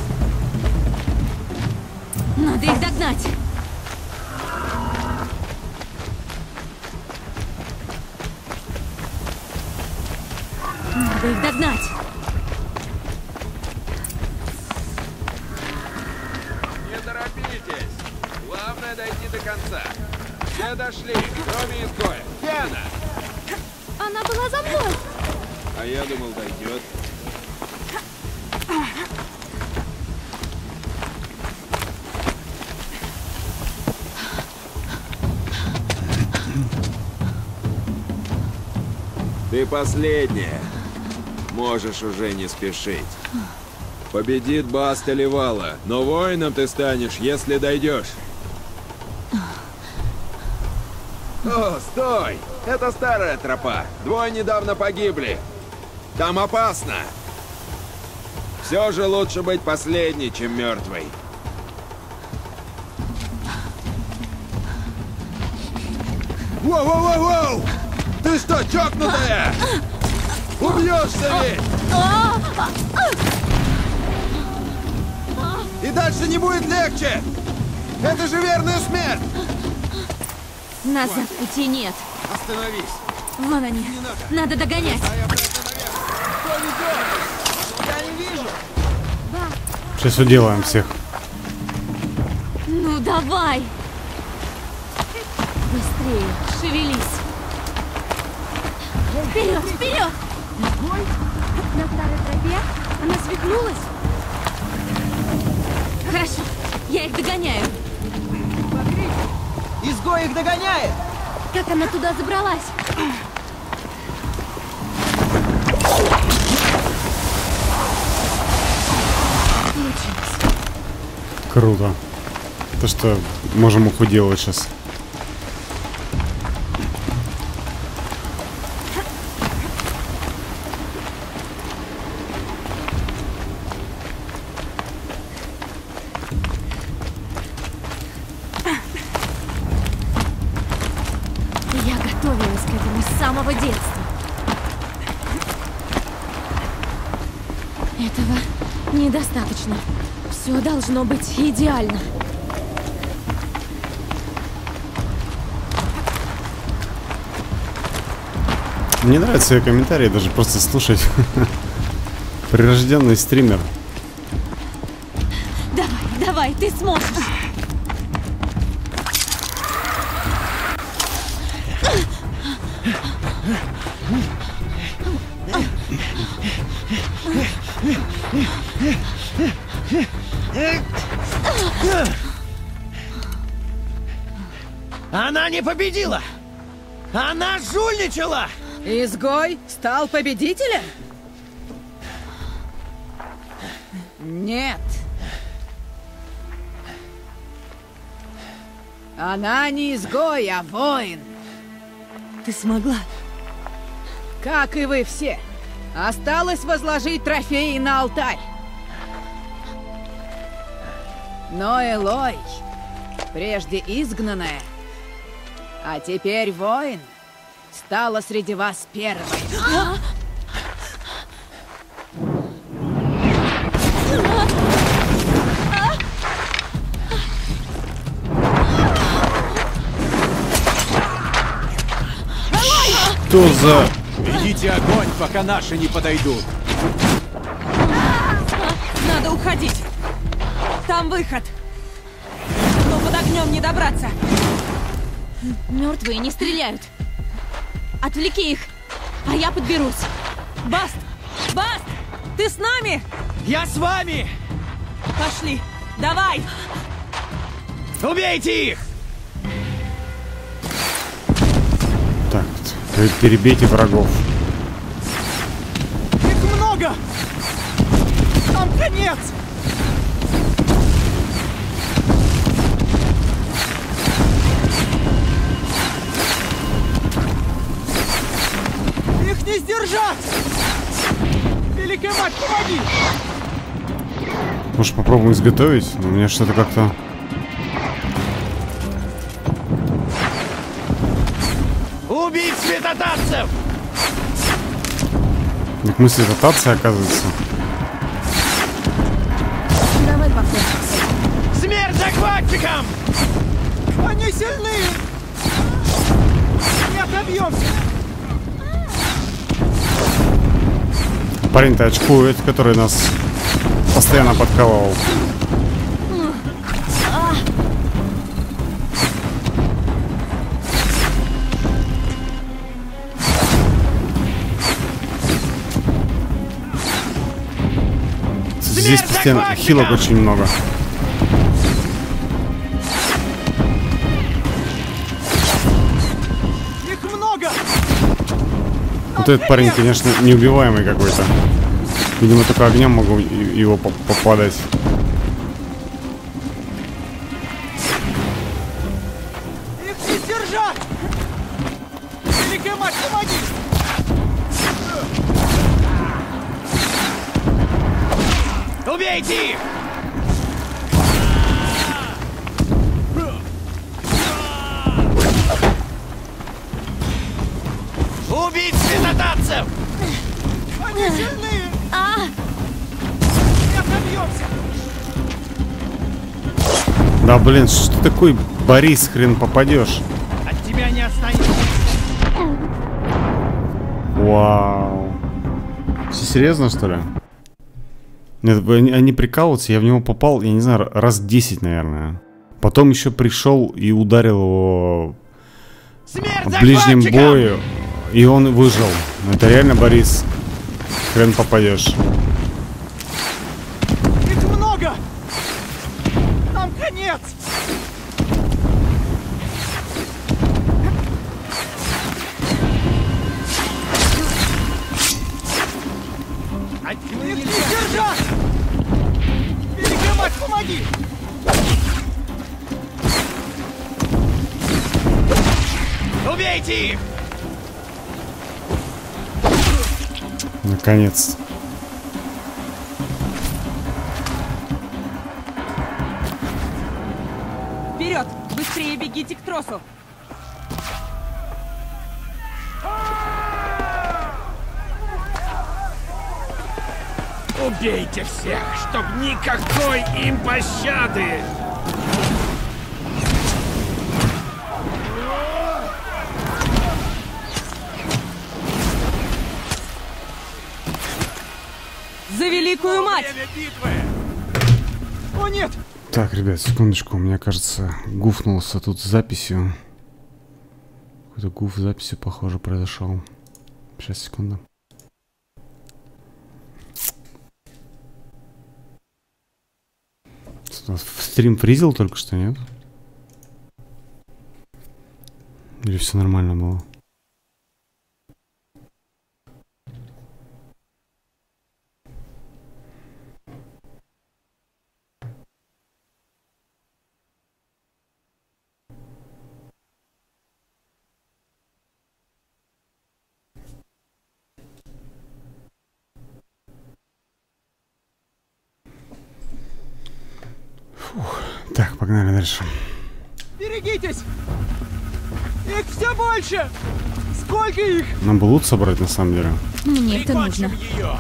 Надо их догнать. до конца. Все дошли, кроме изгоя. Гена! Она была за мной. А я думал, дойдет. Ты последняя. Можешь уже не спешить. Победит Баст или Вала, но воином ты станешь, если дойдешь. О, стой! Это старая тропа. Двое недавно погибли. Там опасно. Все же лучше быть последней, чем мертвой. Воу-воу-воу-воу! Ты что, чокнутая? Убьешься ведь! И дальше не будет легче! Это же верная смерть! Назад пути нет. Остановись! Вон они. Надо. Надо догонять. Я не вижу! Сейчас уделаем всех. Ну давай! Быстрее, шевелись! Вперед, вперед! На старой тропе? Она свихнулась? Хорошо, я их догоняю. Изгой их догоняет! Как она туда забралась? Круто. То, что можем их уделать сейчас. Я готовилась к этому с самого детства. Этого недостаточно. Все должно быть идеально. Мне нравятся ее комментарии, даже просто слушать. Прирожденный стример. Давай, давай, ты сможешь. Она не победила! Она жульничала! Изгой стал победителем? Нет. Она не изгой, а воин. Ты смогла. Как и вы все. Осталось возложить трофеи на алтарь. Но Элой, прежде изгнанная, а теперь воин, стала среди вас первой. Что за... Ведите огонь, пока наши не подойдут. Надо уходить. Там выход. Но под огнем не добраться. Мертвые не стреляют. Отвлеки их, а я подберусь. Баст! Баст! Ты с нами? Я с вами! Пошли! Давай! Убейте их! Так, перебейте врагов. Их много! Нам конец! Их не сдержать! Великая мать, помоги! Может, попробуем изготовить? Но у меня что-то как-то... Убить светотатцев! Так мы светотатцы, оказывается. Давай попробуем. Смерть захватчикам! Они сильны! Не отобьемся! Парень-то очкует, который нас постоянно подковал. здесь постоянно хилок очень много. Их много! Вот этот парень, конечно, неубиваемый какой-то. Видимо, только огнем могу его попадать. Их не держать! Великая мать, помоги! Убейте их! Убить святотатцев! Они сильные! А! Не отобьемся! Да блин, что такой Борис, хрен попадешь? От тебя не останется! Вау. Все серьезно, что ли? Нет, они, они прикалываются, я в него попал, я не знаю, раз десять, наверное. Потом еще пришел и ударил его в ближнем бою, и он выжил. Это реально, Борис, хрен попадешь. Их много! Нам конец! Их не держать! Великая мать, помоги! Убейте их! Наконец. Вперед! Быстрее бегите к тросу! Убейте всех, чтоб никакой им пощады! За великую мать! О нет! Так, ребят, секундочку, у меня, кажется, гуфнулся тут с записью. Какой-то гуф с записью, похоже, произошел. Сейчас, секунду. Стрим фризил только что, нет? Или все нормально было? Фух. Так, погнали дальше. Берегитесь! Их все больше! Сколько их? Нам бы лут собрать, на самом деле. Мне это нужно. Ее.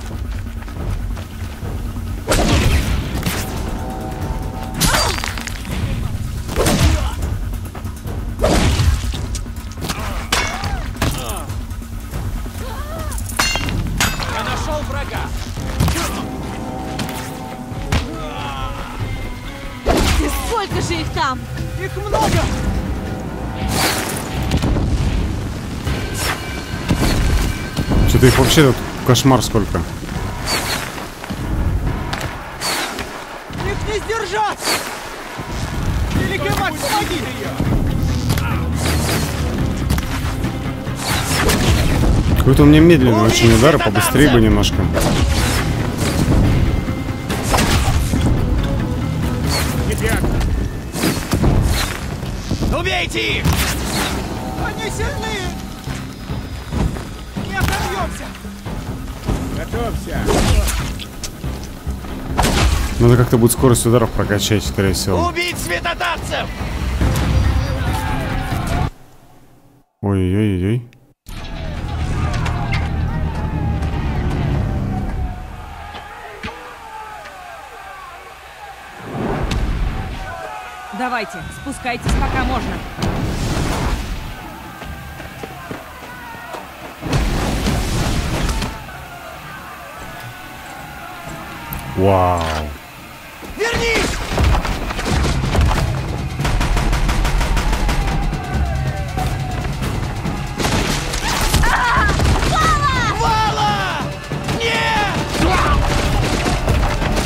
Я нашел врага! И сколько же их там? Их много! Что-то их вообще тут кошмар сколько. Их не сдержать! Великая мать, помоги! Какой-то у меня медленный очень удар, побыстрее бы немножко. Убейте их! Они сильные! Не отобьемся! Готовься! Надо как-то будет скорость ударов прокачать, скорее всего. Убить святотатцев! Ой-ой-ой-ой. Давайте, спускайтесь, пока можно. Вау. Вернись! Вала! Нет!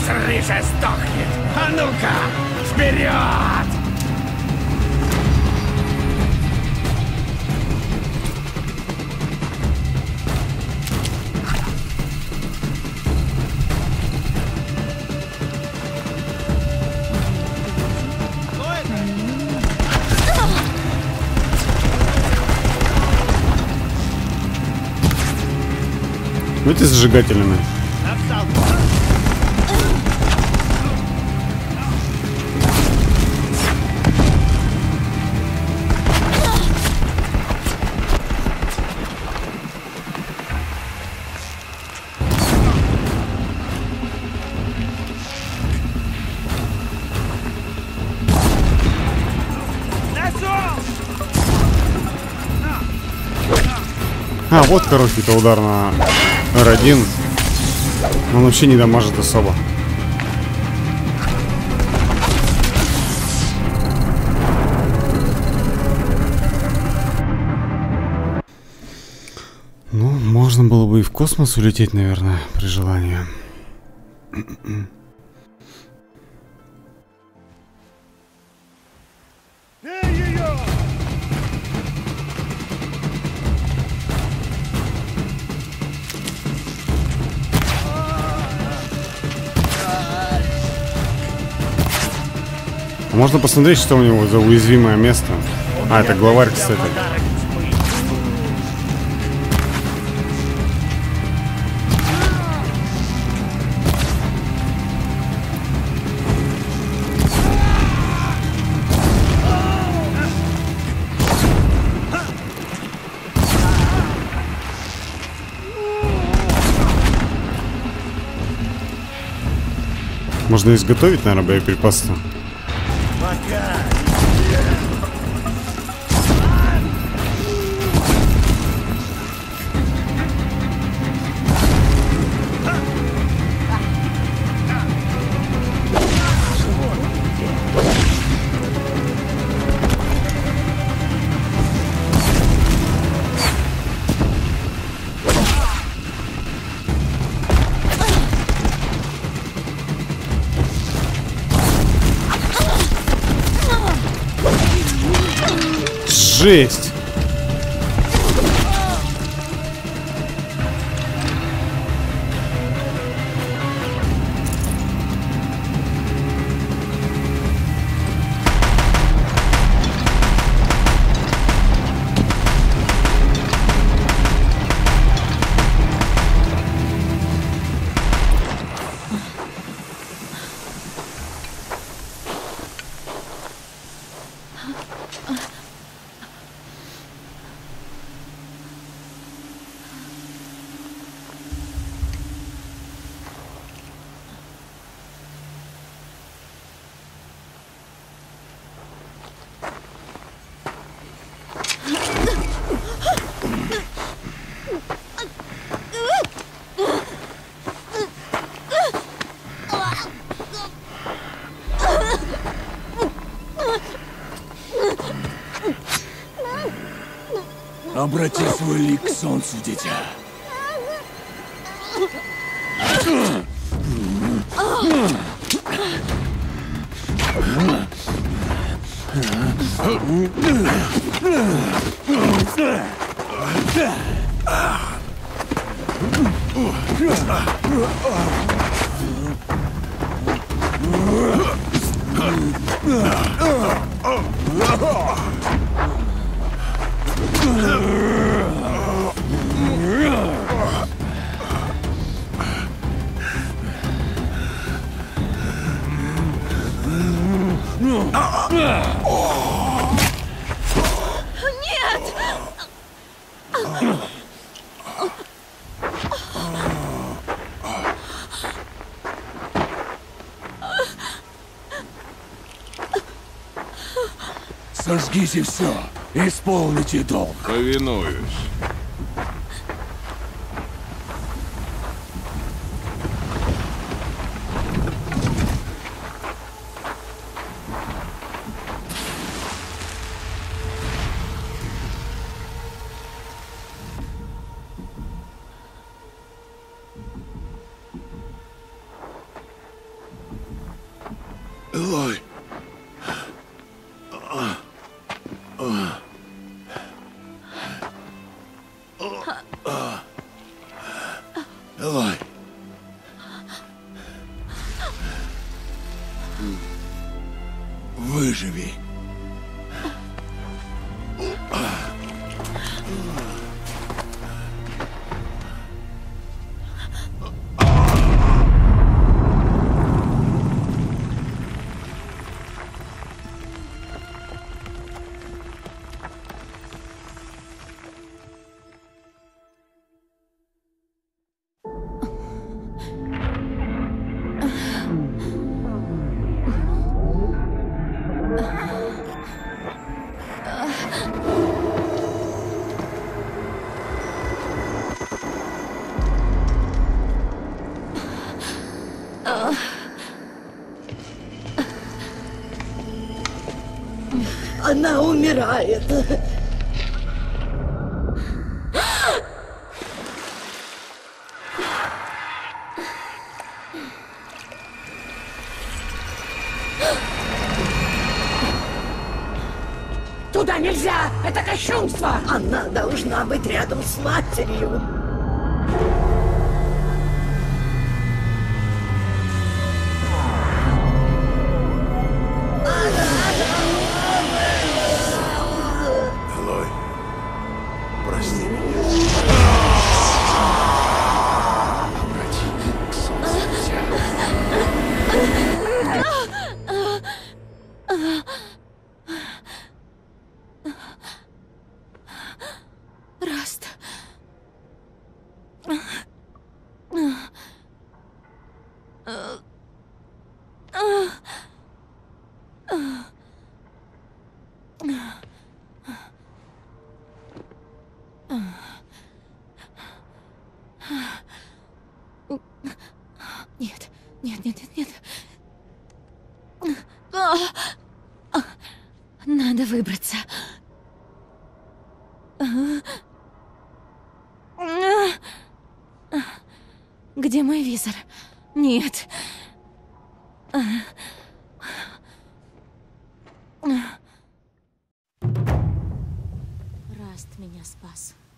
Пожри же, сдохнет! А ну-ка, вперед! Будьте зажигательными. А, вот короткий-то удар на эр один. Он вообще не дамажит особо. Ну, можно было бы и в космос улететь, наверное, при желании. Можно посмотреть, что у него за уязвимое место. А, это главарь, кстати. Можно изготовить, наверное, боеприпасы. Жесть! Обрати свой лик к солнцу, дитя. Нет! Сожгите все, исполните долг. Повинуюсь. Элой. Элой. Выживи. Она умирает. Туда нельзя! Это кощунство! Она должна быть рядом с матерью. Элой, прости меня. Обратись к солнцу. Раст. Нет, нет, нет, нет, нет. Надо выбраться. Где мой визор? Нет. Раст меня спас.